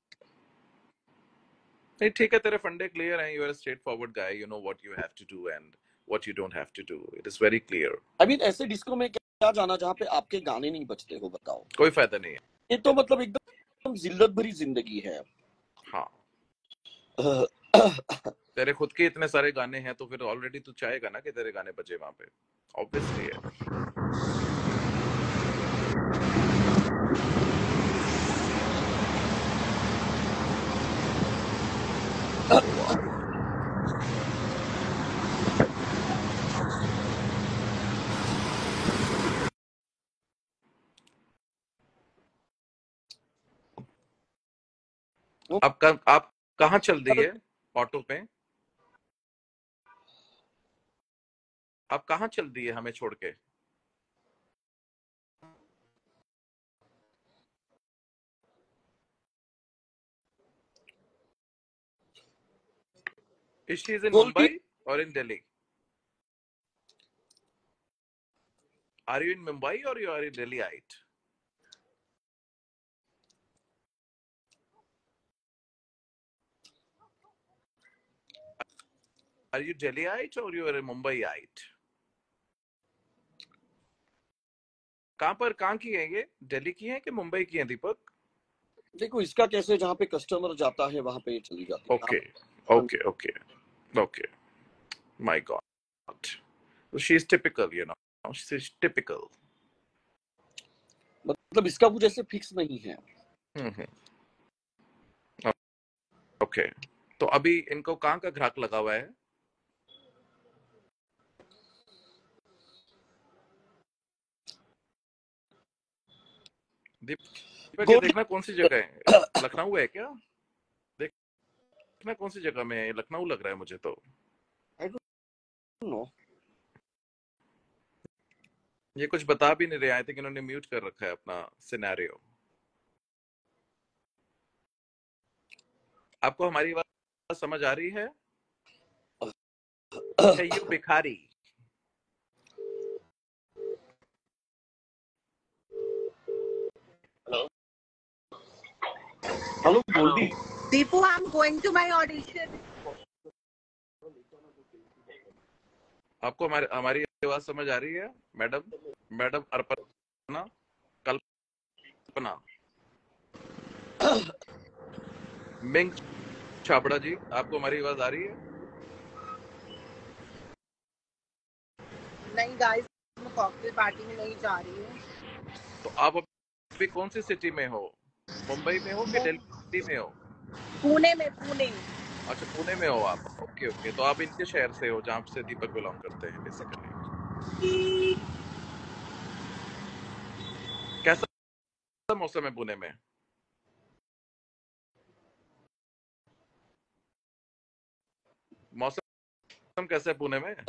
नहीं ठीक है, तेरे फंडे क्लियर हैं, you are a straight forward guy, you know what you have to do and what you don't have to do, it is very clear. I mean ऐसे डिस्को में क्या जाना जहाँ पे आपके गाने नहीं बजते हो, बताओ। कोई फायदा नहीं है, ये तो मतलब एकदम जिल्लत भरी जिंदगी है। हाँ तेरे खुद के इतने सारे गाने हैं तो फिर ऑलरेडी तू चाहेगा ना कि तेरे गाने बजे वहां पे, ऑब्वियसली है। आप का, आप कहाँ चल रही है ऑटो पे? आप कहाँ चल रही है हमें छोड़ के? Is she in Mumbai or in Delhi? Are you in Mumbai or you are in Delhiite? Are you Delhiite or you are a Mumbaiite? कहाँ पर, कहाँ की है ये? दिल्ली की है कि मुंबई की है दीपक? देखो इसका कैसे, जहाँ पे कस्टमर जाता है वहां पे चली जाती है। Okay okay okay okay, my god, she is typical, you know, she is typical. मतलब इसका कुछ ऐसे फिक्स नहीं है। हम्म ओके, तो अभी इनको कहाँ का ग्राहक लगा हुआ है? दीपक, ये देखना कौन सी जगह है, लखनऊ है क्या? देखना कौन सी जगह में है, लखनऊ लग रहा है मुझे तो। नो, ये कुछ बता भी नहीं रहे, आई थिंक इन्होंने म्यूट कर रखा है अपना सिनेरियो। आपको हमारी बात समझ आ रही है? है यू भिखारी? Hello Goldie. Deepu, I'm going to my audition. आपको हमारी हमारी आवाज समझ आ रही है madam? Madam Arpana, Kalpana, Ming Chhabra ji, आपको हमारी आवाज आ रही है? नहीं guys, मैं कॉकटेल पार्टी में नहीं जा रही हूँ। तो आप अभी कौन सी सिटी में हो? मुंबई में हो कि दिल्ली में हो? पुणे में, पुणे। अच्छा, पुणे में हो आप। ओके ओके, तो आप इनके शहर से हो जहाँ से दीपक बिलोंग करते हैं बेसिकली। कैसा मौसम है पुणे में? मौसम कैसा है पुणे में?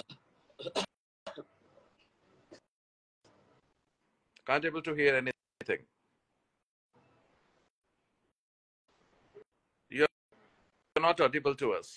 Can't able to hear anything. You're not audible to us.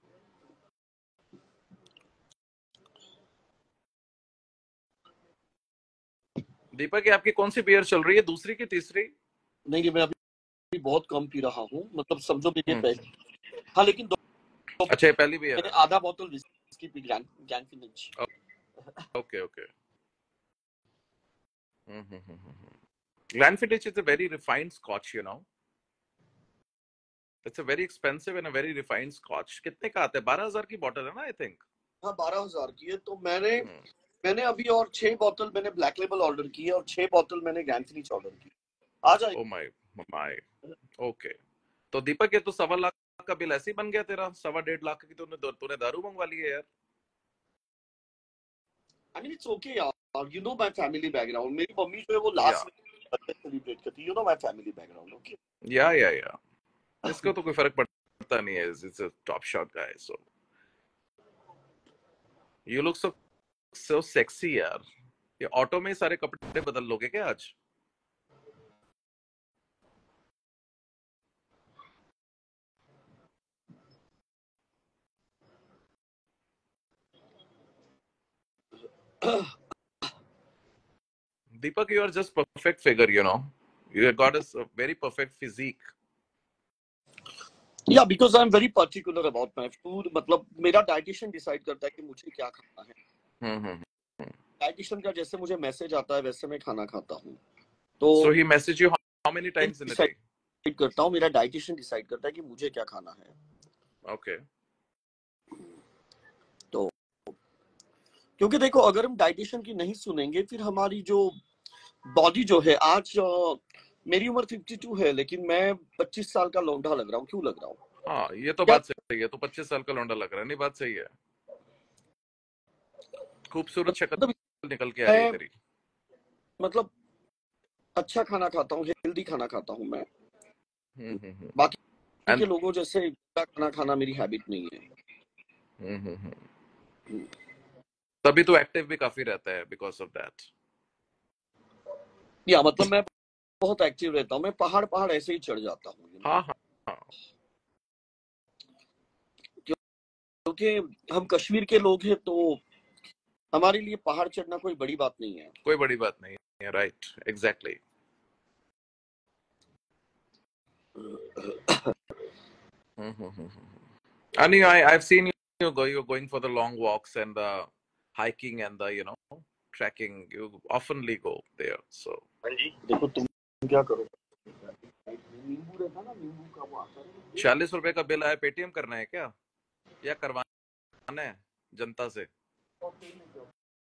दीपक, ये आपकी कौन सी बियर चल रही है, दूसरी की तीसरी? नहीं, मैं अभी बहुत कम पी रहा हूँ, मतलब समझो मेरे पहले। हाँ, लेकिन दो, अच्छा, ये पहली बियर मैंने है। आधा बोतल विस्की पी, Glenfiddich. Okay okay. Glenfiddich is a very refined Scotch, you know. It's a very expensive and a very refined Scotch. कितने का आता है? बारह हजार की बोतल है ना, आई थिंक। हाँ, बारह हजार की है। तो मैंने मैंने अभी और छह बोतल मैंने ब्लैक लेबल ऑर्डर की है और छह बोतल मैंने ग्लैनफिनिश ऑर्डर की। आ जाए। Oh my my okay. तो दीपक, ये तो सवा लाख का बिल ऐसे ही बन गया तेरा। सवा डेढ़ लाख की तूने तूने दारू मंगवा ली है यार। I mean, it's okay यार, you know my family background. मेरी मम्मी जो है वो लास्ट में सेलिब्रेट करती है, you know my family background, okay? या या या इसको तो कोई फर्क पड़ता नहीं है, it's a top shot guy. So you look so so sexy यार। ये ऑटो में सारे कपड़े बदल लोगे क्या आज? Deepak, you are just perfect figure, you know. You have got a very perfect physique. Yeah, because I'm very particular about my food. मतलब मेरा डाइटिशियन डिसाइड करता है कि मुझे क्या खाना है। हम्म हम्म। डाइटिशियन का जैसे मुझे मैसेज आता है वैसे मैं खाना खाता हूँ। तो So he message you how many times in a day? Decide करता हूँ, मेरा डाइटिशियन डिसाइड करता है कि मुझे क्या खाना है। Okay. तो क्योंकि देखो, अगर हम डाइटिशियन की नहीं सुनेंगे फिर हमारी जो बॉडी जो है, आज मेरी उम्र बावन है लेकिन मैं पच्चीस साल का लौंडा लग रहा हूँ। क्यों लग रहा हूँ? हाँ, ये तो बात सही है। तो पच्चीस साल का लौंडा लग रहा है। नहीं, बात सही है। खूबसूरत शक्ल निकल के आ रही है तेरी। मतलब अच्छा खाना खाता हूँ, हेल्दी खाना खाता हूँ मैं। हम्म हम्म। बाकी के लोगों जैसे खाना खाना मेरी हैबिट नहीं है। हम्म हम्म। तभी तो एक्टिव भी काफी रहता है बिकॉज ऑफ दैट। या मतलब मैं बहुत एक्टिव रहता हूँ। मैं पहाड़ पहाड़ ऐसे ही चढ़ जाता हूँ। हाँ हाँ हाँ। क्योंकि हम कश्मीर के लोग हैं तो हमारे लिए पहाड़ चढ़ना कोई बड़ी बात नहीं है। कोई बड़ी बात नहीं है। Right, exactly. And I I've seen you go you're going for the long walks and the hiking and the you know trekking. You oftenly go there. So देखो तुम क्या करो, नींबू रहता ना, नींबू का वो आता है। चालीस रुपए का बिल आया, पेटीएम करना है क्या या करवाना है जनता से?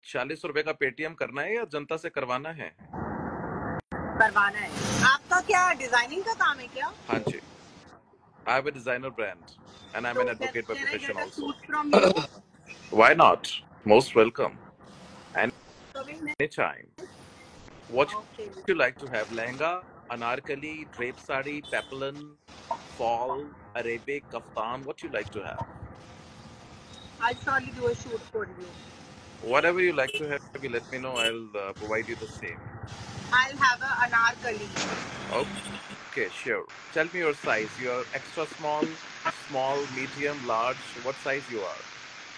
चालीस रुपए का पेटीएम करना है या जनता से करवाना है? करवाना है। आपका क्या डिजाइनिंग का काम है क्या? हाँ जी, I have a designer brand and I'm So an can, advocate by can I profession get a also. suit from you? Why not? Most welcome. Coming next. Anytime. What Okay. you like to have? Lehenga, anarkali, drape sari, peplum, fall, Arabic, kaftan. What you like to have? I'll surely do a shoot for you. Whatever you like to have, you let me know. I'll uh, provide you the same. I'll have a anarkali. Okay, sure. Tell me your size. You are extra small, small, medium, large. What size you are?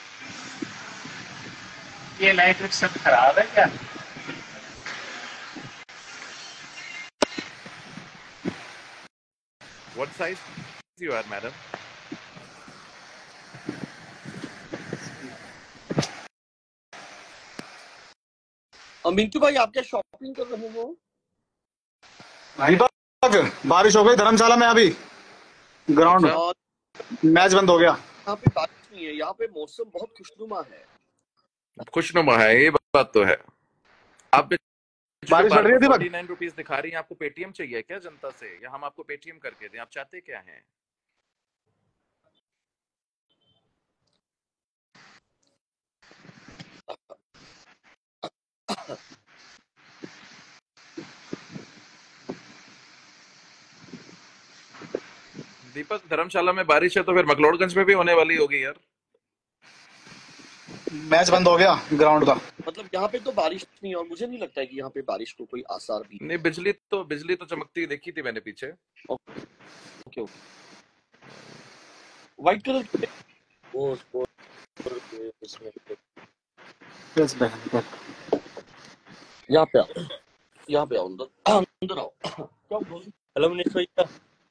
ये light सब खराब है क्या? What size you are, madam? और मिंटू भाई आप क्या shopping कर रहे हो? दीपक, बारिश हो गई धर्मशाला में, अभी ग्राउंड और मैच बंद हो गया। यहाँ पे बारिश नहीं है, यहाँ पे मौसम बहुत खुशनुमा है। खुशनुमा है, ये बात तो है। आप बारिश पड़ रही है दीपक? फोर्टी नाइन रुपीज दिखा रही हैं, आपको पेटीएम चाहिए क्या जनता से, या हम आपको पेटीएम करके दें? आप चाहते क्या हैं? दीपक, धर्मशाला में बारिश है तो फिर मकलोडगंज में भी होने वाली होगी यार। मैच बंद हो गया ग्राउंड का। मतलब यहाँ पे तो बारिश नहीं, और मुझे नहीं लगता है कि यहाँ पे बारिश को कोई आसार भी नहीं। बिजली तो बिजली तो चमकती देखी थी मैंने पीछे। Okay okay. व्हाइट कलर के वो वो इसमें यहाँ पे आओ, यहाँ पे आओ, अंदर अंदर आओ। क्या बोल? हेलो मनीष भैया।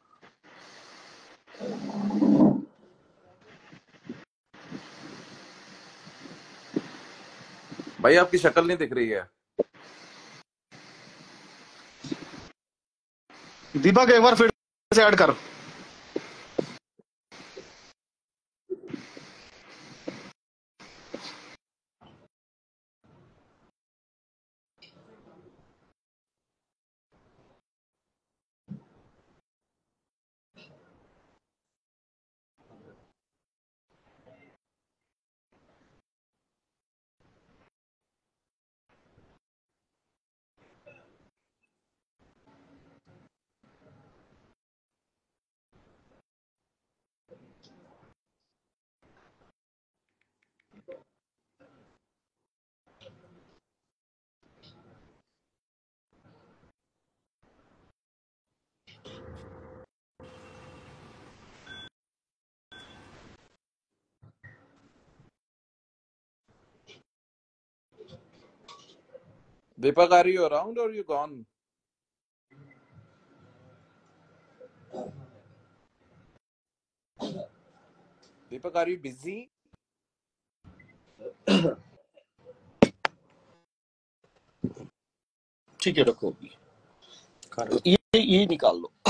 भाई आपकी शक्ल नहीं दिख रही है। दीपक एक बार फिर से ऐड कर। Deepak, are you around or are you gone? Deepak, are you busy? ठीक है, रखो अभी। ये ये निकाल लो।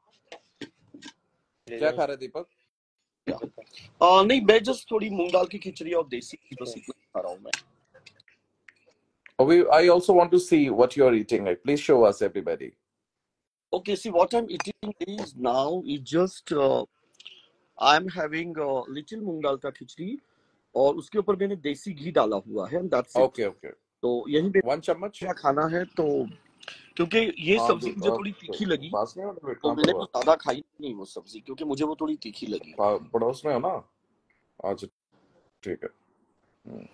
क्या खा रहे दीपक? आ, नहीं, मैं जस्ट थोड़ी मूंग दाल की खिचड़ी और देसी घी बस इतना खा रहा हूँ मैं। Oh, we, I also want to see what you are eating. Like, please show us, everybody. Okay, see what I'm eating is now is just uh, I'm having a little मूंग दाल का खिचड़ी और उसके ऊपर मैंने देसी घी डाला हुआ है। That's it. Okay, okay. तो यही पे वन चम्मच खाना है, तो क्योंकि ये हाँ, सब्जी दो- मुझे आ, थोड़ी तो तीखी लगी, पास में हो तो तो काम मैंने करो। तो ज्यादा खाई नहीं वो सब्जी, क्योंकि मुझे वो थोड़ी तीखी लगी। पा- पड़ोस में हो ना आज? ठीक है। हम्म।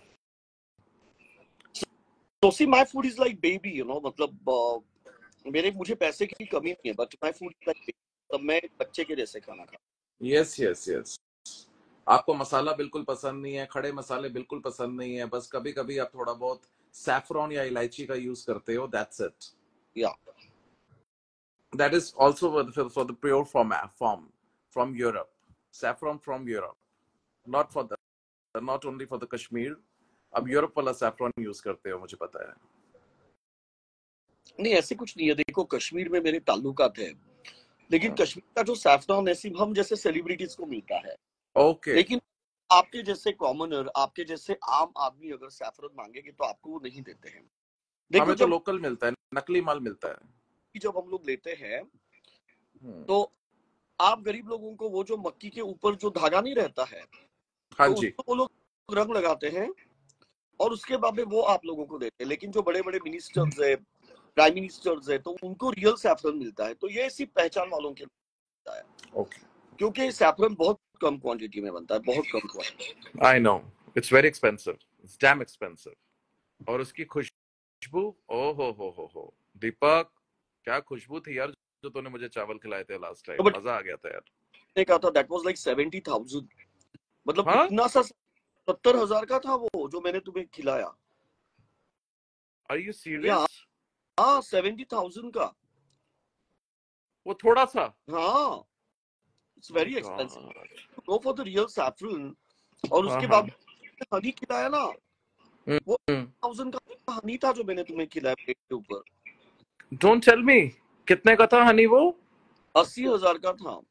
So see, my food is like baby, you know, मतलब uh, मेरे मुझे पैसे की कमी नहीं है, but my food is like baby. तब मैं बच्चे के जैसे खाना खा। Yes, yes, yes. आपको मसाला बिल्कुल पसंद नहीं है, खड़े मसाले बिल्कुल पसंद नहीं है, बस कभी कभी आप थोड़ा बहुत सैफरॉन या इलायची का यूज करते हो, that's it. Yeah. That is also for the, for the pure form, form from Europe. Saffron from Europe. Not for the, not only for the Kashmir. अब यूरोप वाला सैफरॉन यूज करते हो, मुझे पता है। नहीं, ऐसे कुछ नहीं है। देखो, कश्मीर में मेरे ताल्लुकात है, लेकिन कश्मीर का जो सैफरॉन है सिर्फ हम जैसे सेलिब्रिटीज को मिलता है। ओके। लेकिन आपके जैसे कॉमनर, आपके जैसे आम आदमी अगर सैफरन मांगेंगे तो आपको वो नहीं देते हैं। देखो हमें तो जब लोकल मिलता है, नकली माल मिलता है। जब हम लोग लेते हैं हम्म, तो आप गरीब लोगों को वो जो मक्की के ऊपर जो धागा नहीं रहता है, हाँ तो जी। उसको वो लोग रंग लगाते हैं और उसके बाद में वो आप लोगों को देते हैं। लेकिन जो बड़े बड़े मिनिस्टर्स है, प्राइम मिनिस्टर्स है, तो उनको रियल सैफरन मिलता है। तो ये सिर्फ पहचान वालों के लिए मिलता है, ओके, क्योंकि सैफरन बहुत कम क्वांटिटी में बनता है, बहुत कम quantity. I know it's very expensive, it's damn expensive. और उसकी खुशबू, ओ हो हो हो हो दीपक, क्या खुशबू थी यार जो तूने मुझे चावल खिलाए थे लास्ट टाइम, बट मजा आ गया था यार। ने कहा था that was like seventy thousand, मतलब हाँ, इतना सा सत्तर हजार का था वो जो मैंने तुम्हें खिलाया। आर यू या सीरियस? हाँ, सेवेंटी थाउजेंड का। वो थोड़ा सा, हाँ, it's my very expensive. God. Go for the real saffron. और हाँ उसके हाँ, बाद हनी खिलाया ना, वो थाउजेंड का हनी था जो मैंने तुम्हें खिलाया प्लेट के ऊपर। डोंट टेल मी, कितने का था हनी वो? अस्सी हजार का था।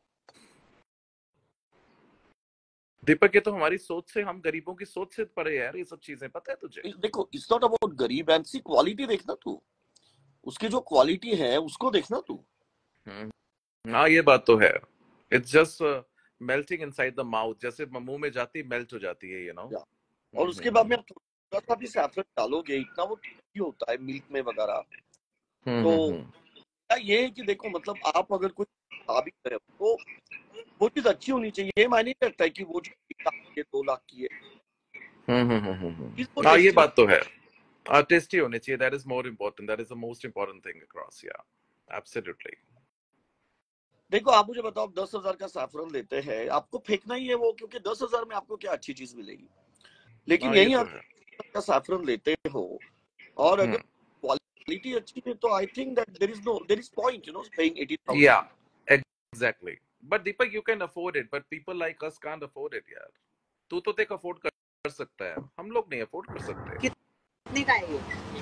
दीपक ये तो हमारी सोच से, हम गरीबों की सोच से परे यार ये सब चीजें, पता है तुझे? देखो, इट्स नॉट अबाउट गरीब एंड सी क्वालिटी देखना तू, उसकी जो क्वालिटी है उसको देखना तू। हम्म, हाँ ये बात तो है। It's just melting inside the mouth, जैसे मुंह में जाती मेल्ट हो जाती है, यू नो। या, और उसके बाद में आप थोड़ा सा भी सैफरन डालोगे, इतना वो टेस्टी होता है मिल्क में वगैरह। तो क्या ये है कि देखो, मतलब आप अगर कुछ खा भी रहे हो तो वो चीज अच्छी होनी चाहिए। ये मायने नहीं रखता है कि वो जो एक लाख की है, दो लाख की है, चीज वो हाँ ये टेस्टी। बात तो है, टेस्टी होनी चाहिए, that is more important, that is the most important thing across, yeah absolutely. देखो आप मुझे बताओ, दस हजार का सैफरन लेते हैं, आपको फेंकना ही है वो, क्योंकि दस हजार में आपको क्या अच्छी चीज मिलेगी। लेकिन हाँ ये यही तो आप है। का सैफरन लेते हो और अगर क्वालिटी अच्छी है तो I think that there is no there is point, you know, paying eighty thousand. Yeah exactly, but Deepak you can afford it, but people like us can't afford it यार। तू तो देख अफोर्ड कर सकता है, हम लोग नहीं अफोर्ड कर सकते। कितने का है ये?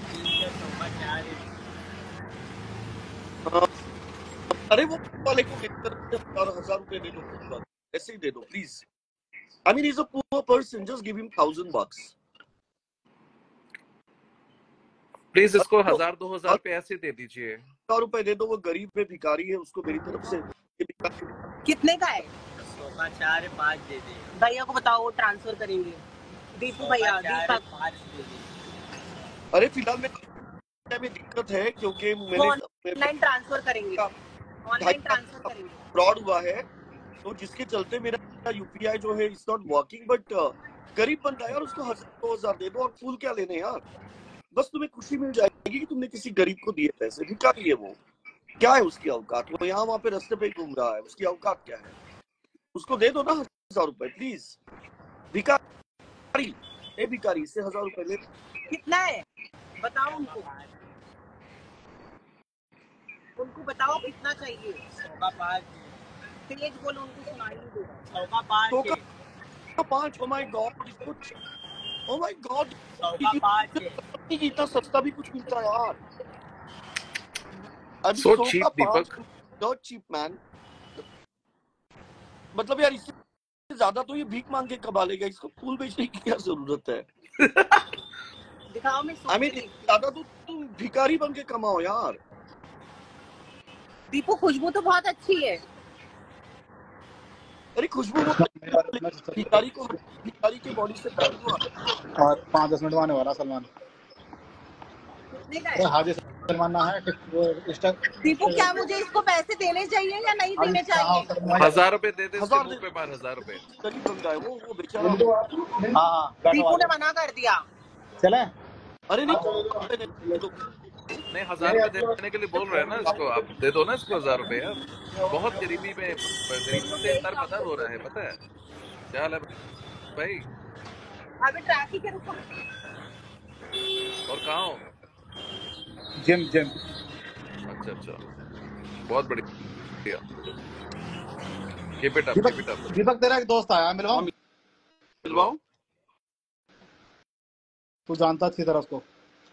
हाँ, अरे वो वाले को लेकर हजार हजार रुपए दे दो, ऐसे ही दे दो please. I mean, is a poor person, just give him thousand bucks. Please इसको हजार दो हजार पे ऐसे दे दीजिए। हजार रुपए दे दो, वो गरीब है, भिखारी है, उसको मेरी तरफ से। कितने का है? चार पाँच दे दे भैया को, बताओ वो ट्रांसफर करेंगे। दीपू भैया, दीपक। अरे फिलहाल में में दिक्कत है क्योंकि मैंने ऑनलाइन ट्रांसफर करेंगे, ऑनलाइन ट्रांसफर करेंगे। फ्रॉड हुआ है, तो जिसके चलते मेरा यूपीआई जो है इट्स नॉट वर्किंग। बट गरीब बंदा यार, उसको हजार दो हजार दे दो और फूल क्या लेने यार। बस तुम्हें खुशी मिल जाएगी कि तुमने किसी गरीब को दिए पैसे। भिखारी है वो, क्या है उसकी औकात? वो यहाँ वहां पे रास्ते पे घूम रहा है, उसकी औकात क्या है? उसको दे दो ना हजार रुपए प्लीज। भिखारी, ए भिखारी, इससे हजार रुपए ले। कितना है बताओ उनको, उनको बताओ कितना चाहिए। सौ का पाँच, तेज बोलो, उनको सुनाई नहीं देगा। सौ का पाँच, सौ का पाँच। ओ माय गॉड, इसको, ओ माय गॉड, सौ का पाँच। इतना सस्ता भी कुछ मिलता है यार। अभी So सौ cheap, का पाँच, दीपक। Not cheap man. मतलब यार, इससे ज्यादा तो ये भीख मांग के कमा लेगा, इसको फूल बेचने की क्या जरूरत है? दिखाओ, मैं आई मीन, ज्यादा तो तुम भिखारी बन के कमाओ यार। दीपू, खुशबू तो बहुत अच्छी है। अरे खुशबू वो भिखारी को, भिखारी के बॉडी से खुशबू आती है। और पाँच दस मिनट में आने वाला सलमान। कितने का अरे है? हाजी सलमान ना है कि वो इंस्टा। दीपू, क्या मुझे इसको पैसे देने चाहिए या नहीं देने चाहिए? हजार रुपए दे दे, इसके हजार मुंह पे मार हजार रुपए। गरीब बंदा है वो वो बेचारा। हाँ हाँ, दीपू ने मना कर दिया। चले। अरे नहीं, नहीं, हजार रुपए देने के लिए बोल रहे हैं ना इसको, आप दे दो ना इसको हजार रुपए यार। बहुत गरीबी में, गरीबी से सर पता हो रहा है, पता है क्या हाल है भाई? अभी ट्रैफिक है, रुको। और कहाँ हो? Gym gym. अच्छा अच्छा, बहुत बढ़िया, keep it up, keep it up. Deepak तेरा एक दोस्त आया, मिलवाओ। मिलवाओ। तू जानता अच्छी तरह उसको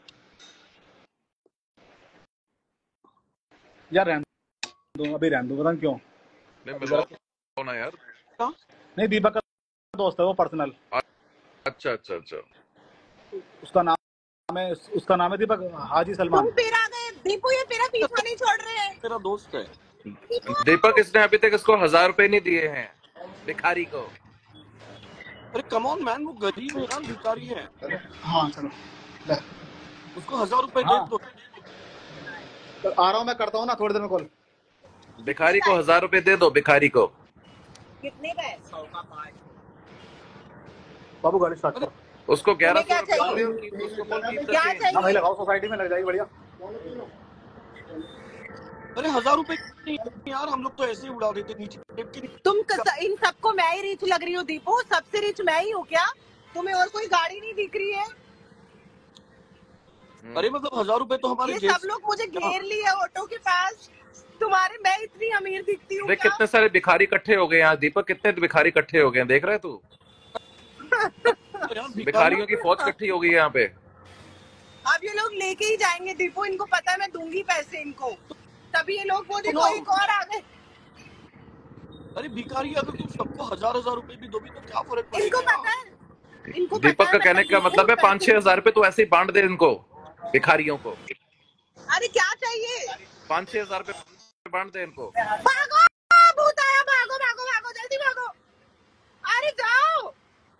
यार। रहने दो अभी, रहने दो, पता नहीं क्यों। नहीं मिलवाओ ना यार। नहीं, दीपक का दोस्त है वो पर्सनल। अच्छा अच्छा अच्छा, उसका नाम है उसका नाम है दीपक हाजी सलमान। तुम फिर आ गए दीपू, ये तेरा पीछा नहीं छोड़ रहे हैं। मेरा दोस्त है। दीपक इसने अभी तक इसको हजार रुपए नहीं दिए हैं भिखारी को। अरे कम ऑन मैन, वो गरीब है यार, भिखारी है। हाँ चलो ले। उसको हजार रुपए हाँ। दे दो। तो आ रहा हूँ मैं, करता हूँ ना थोड़ी देर में कॉल। भिखारी को हजार रुपए दे दो, भिखारी को। कितने का है? सौ का पाँच। बाबू गाड़ी स्टार्ट करो। उसको ग्यारह तुम्हें सौ क्या रुपए चाहिए? दे, उसको बोल keep the क्या change। हाँ भाई चाहिए? लगाओ, सोसाइटी में लग जाएगी बढ़िया। अरे हजार रुपए यार, हम लोग तो ऐसे ही उड़ा देते नीचे की। तुम कस- इन सबको मैं ही रिच लग रही हूँ दीपू, सबसे रिच मैं ही हूँ क्या? तुम्हें और कोई गाड़ी नहीं दिख रही है? अरे मतलब हजार रुपए तो हमारे ये जेब सब लोग मुझे घेर लिए ऑटो के पास, तुम्हारे मैं इतनी अमीर दिखती हूँ देख क्या? कितने सारे भिखारी इकट्ठे हो गए यहाँ दीपक, कितने भिखारी इकट्ठे हो गए हैं, देख रहे तू? यार भिखारियों की फौज इकट्ठी हो गई है यहाँ पे। अब ये लोग लेके ही जाएंगे दीपू, इनको पता है मैं दूंगी पैसे इनको, तभी ये लोग वो देखो सुनो। एक और आ गए। अरे भिखारी, अगर तुम सबको हजार हजार रुपए भी दोगी तो क्या फर्क पड़ेगा इनको यार? पता है, इनको पता दीपक है का मैं कहने का दूंगी मतलब है पैसे। पाँच छह हजार रुपए तो ऐसे ही बांट दे इनको, भिखारियों को। अरे क्या चाहिए? पाँच छह हजार रुपए बांट दे इनको। भागो, भूत आया, भागो भागो भागो, जल्दी भागो, अरे जाओ।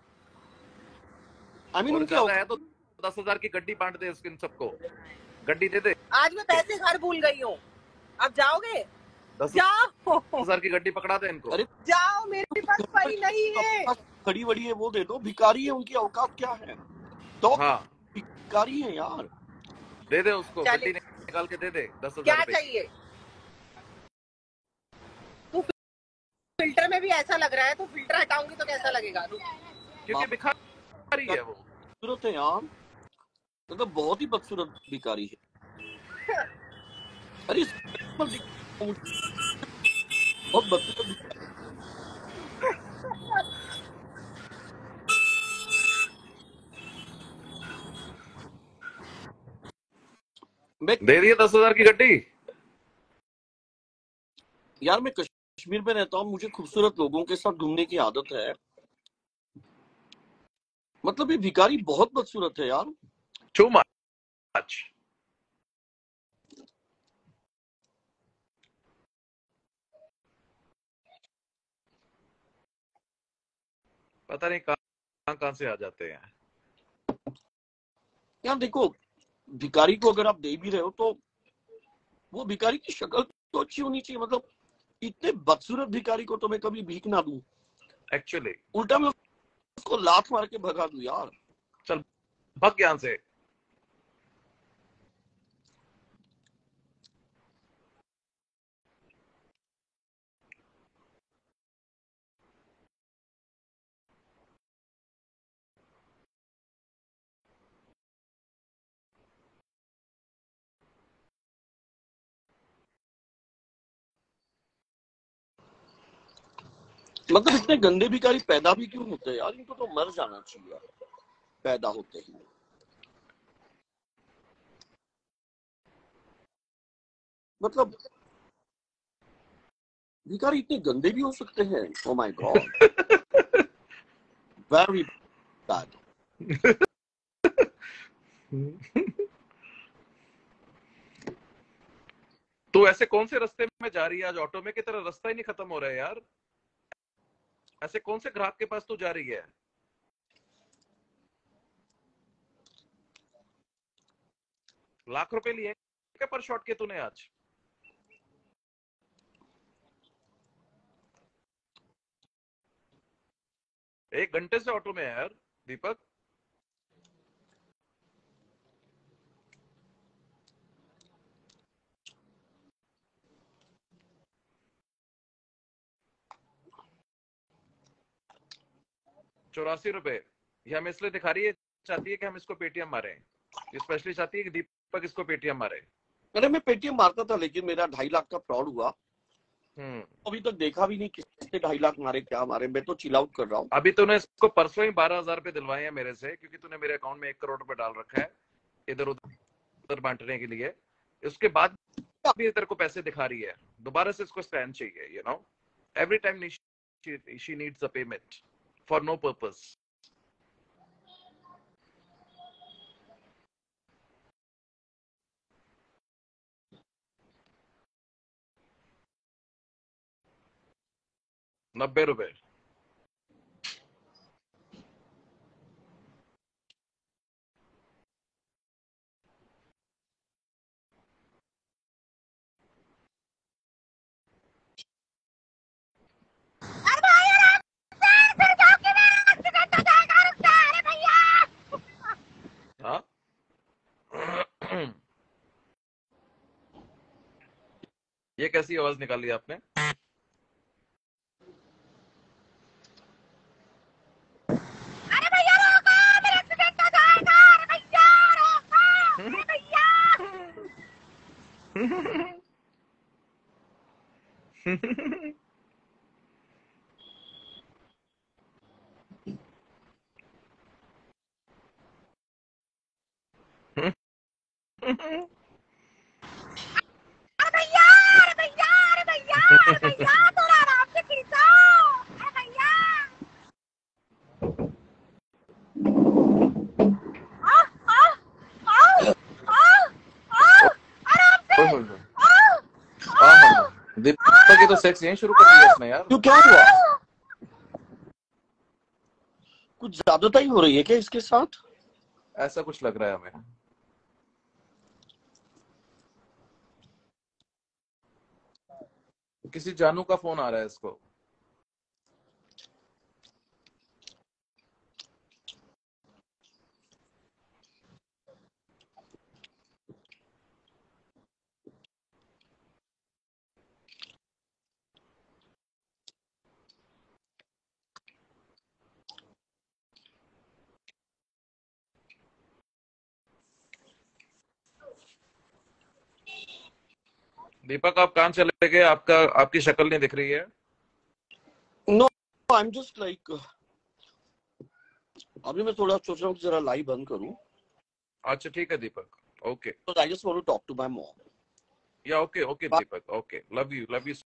आई मीन और उनके ज्यादा है तो दस हजार की गड्डी बांट दे इन सबको, गड्डी दे दे। आज मैं पैसे घर भूल गई हूँ, अब जाओगे? दस जाओ हजार की गड्डी पकड़ा दे इनको। अरे जाओ, मेरे पास पई नहीं है। खड़ी बड़ी है वो दे दो। भिखारी है, उनकी औकात क्या है? तो हाँ भिखारी है यार। दे दे उसको, चले। गड्डी निकाल के दे दे दस क्या हजार रुपए। चाहिए? तू फिल्टर में भी ऐसा लग रहा है, तो फिल्टर हटाऊंगी तो कैसा लगेगा? क्योंकि भिखारी है वो। बदसूरत है यार, मतलब बहुत ही बदसूरत भिखारी है। अरे इस पर दिख- बहुत बदसूरत भिखारी। मैं दे दिए दस हजार की गड्डी। यार मैं कश्मीर में रहता हूँ, मुझे खूबसूरत लोगों के साथ घूमने की आदत है। मतलब ये भिखारी बहुत बदसूरत है यार। Too much. पता नहीं कहां कहां से आ जाते हैं यार देखो, भिखारी को अगर आप दे भी रहे हो तो वो भिखारी की शक्ल तो अच्छी होनी चाहिए। मतलब इतने बदसूरत भिखारी को तो मैं कभी भीख ना दूं, एक्चुअली। उल्टा मैं उसको लात मार के भगा दूं यार। चल भग यहाँ से। मतलब इतने गंदे भिखारी पैदा भी क्यों होते हैं यार? इनको तो मर जाना चाहिए पैदा होते ही। मतलब भिखारी इतने गंदे भी हो सकते हैं? Oh my God, very bad. तू ऐसे कौन से रास्ते में जा रही है आज? ऑटो में की तरह रास्ता ही नहीं खत्म हो रहा है यार। ऐसे कौन से ग्राहक के पास तू जा रही है? लाख रुपए लिए क्या पर शॉट के तूने आज? एक घंटे से ऑटो में है यार दीपक। चौरासी रुपए ये हमें इसलिए दिखा रही है, चाहती है कि हम इसको पेटीएम मारे। ये स्पेशली चाहती है कि दीपक इसको पेटीएम मारे। अरे मैं पेटीएम मारता था, लेकिन मेरा ढाई लाख का फ्रॉड हुआ। हम्म अभी तक देखा भी नहीं किसने ढाई लाख मारे, क्या मारे। मैं तो चिल आउट कर रहा हूँ। अभी तूने इसको परसों ही बारह हजार रुपए दिलवाए हैं मेरे से, क्योंकि तूने मेरे अकाउंट में एक करोड़ रुपए डाल रखा है इधर उधर बांटने के लिए। उसके बाद अभी तेरे को पैसे दिखा रही है, दोबारा से इसको स्टैंड चाहिए। You know every time she needs a payment for no purpose. नब्बे रुपए। हाँ ये कैसी आवाज निकाली आपने? दीपक की तो सेक्स यहीं शुरू कर दिया इसने यार। क्यों, क्या हुआ? कुछ ज्यादती ही हो रही है क्या इसके साथ? ऐसा कुछ लग रहा है हमें। किसी जानू का फोन आ रहा है इसको। दीपक आप कहाँ चले गए? आपका आपकी शक्ल नहीं दिख रही है। No, I am just like, अभी मैं थोड़ा सोच रहा हूँ कि जरा लाइव बंद करूँ। अच्छा ठीक है Deepak, okay. I just want to talk to my mom. Yeah okay okay Deepak, okay, love you love you.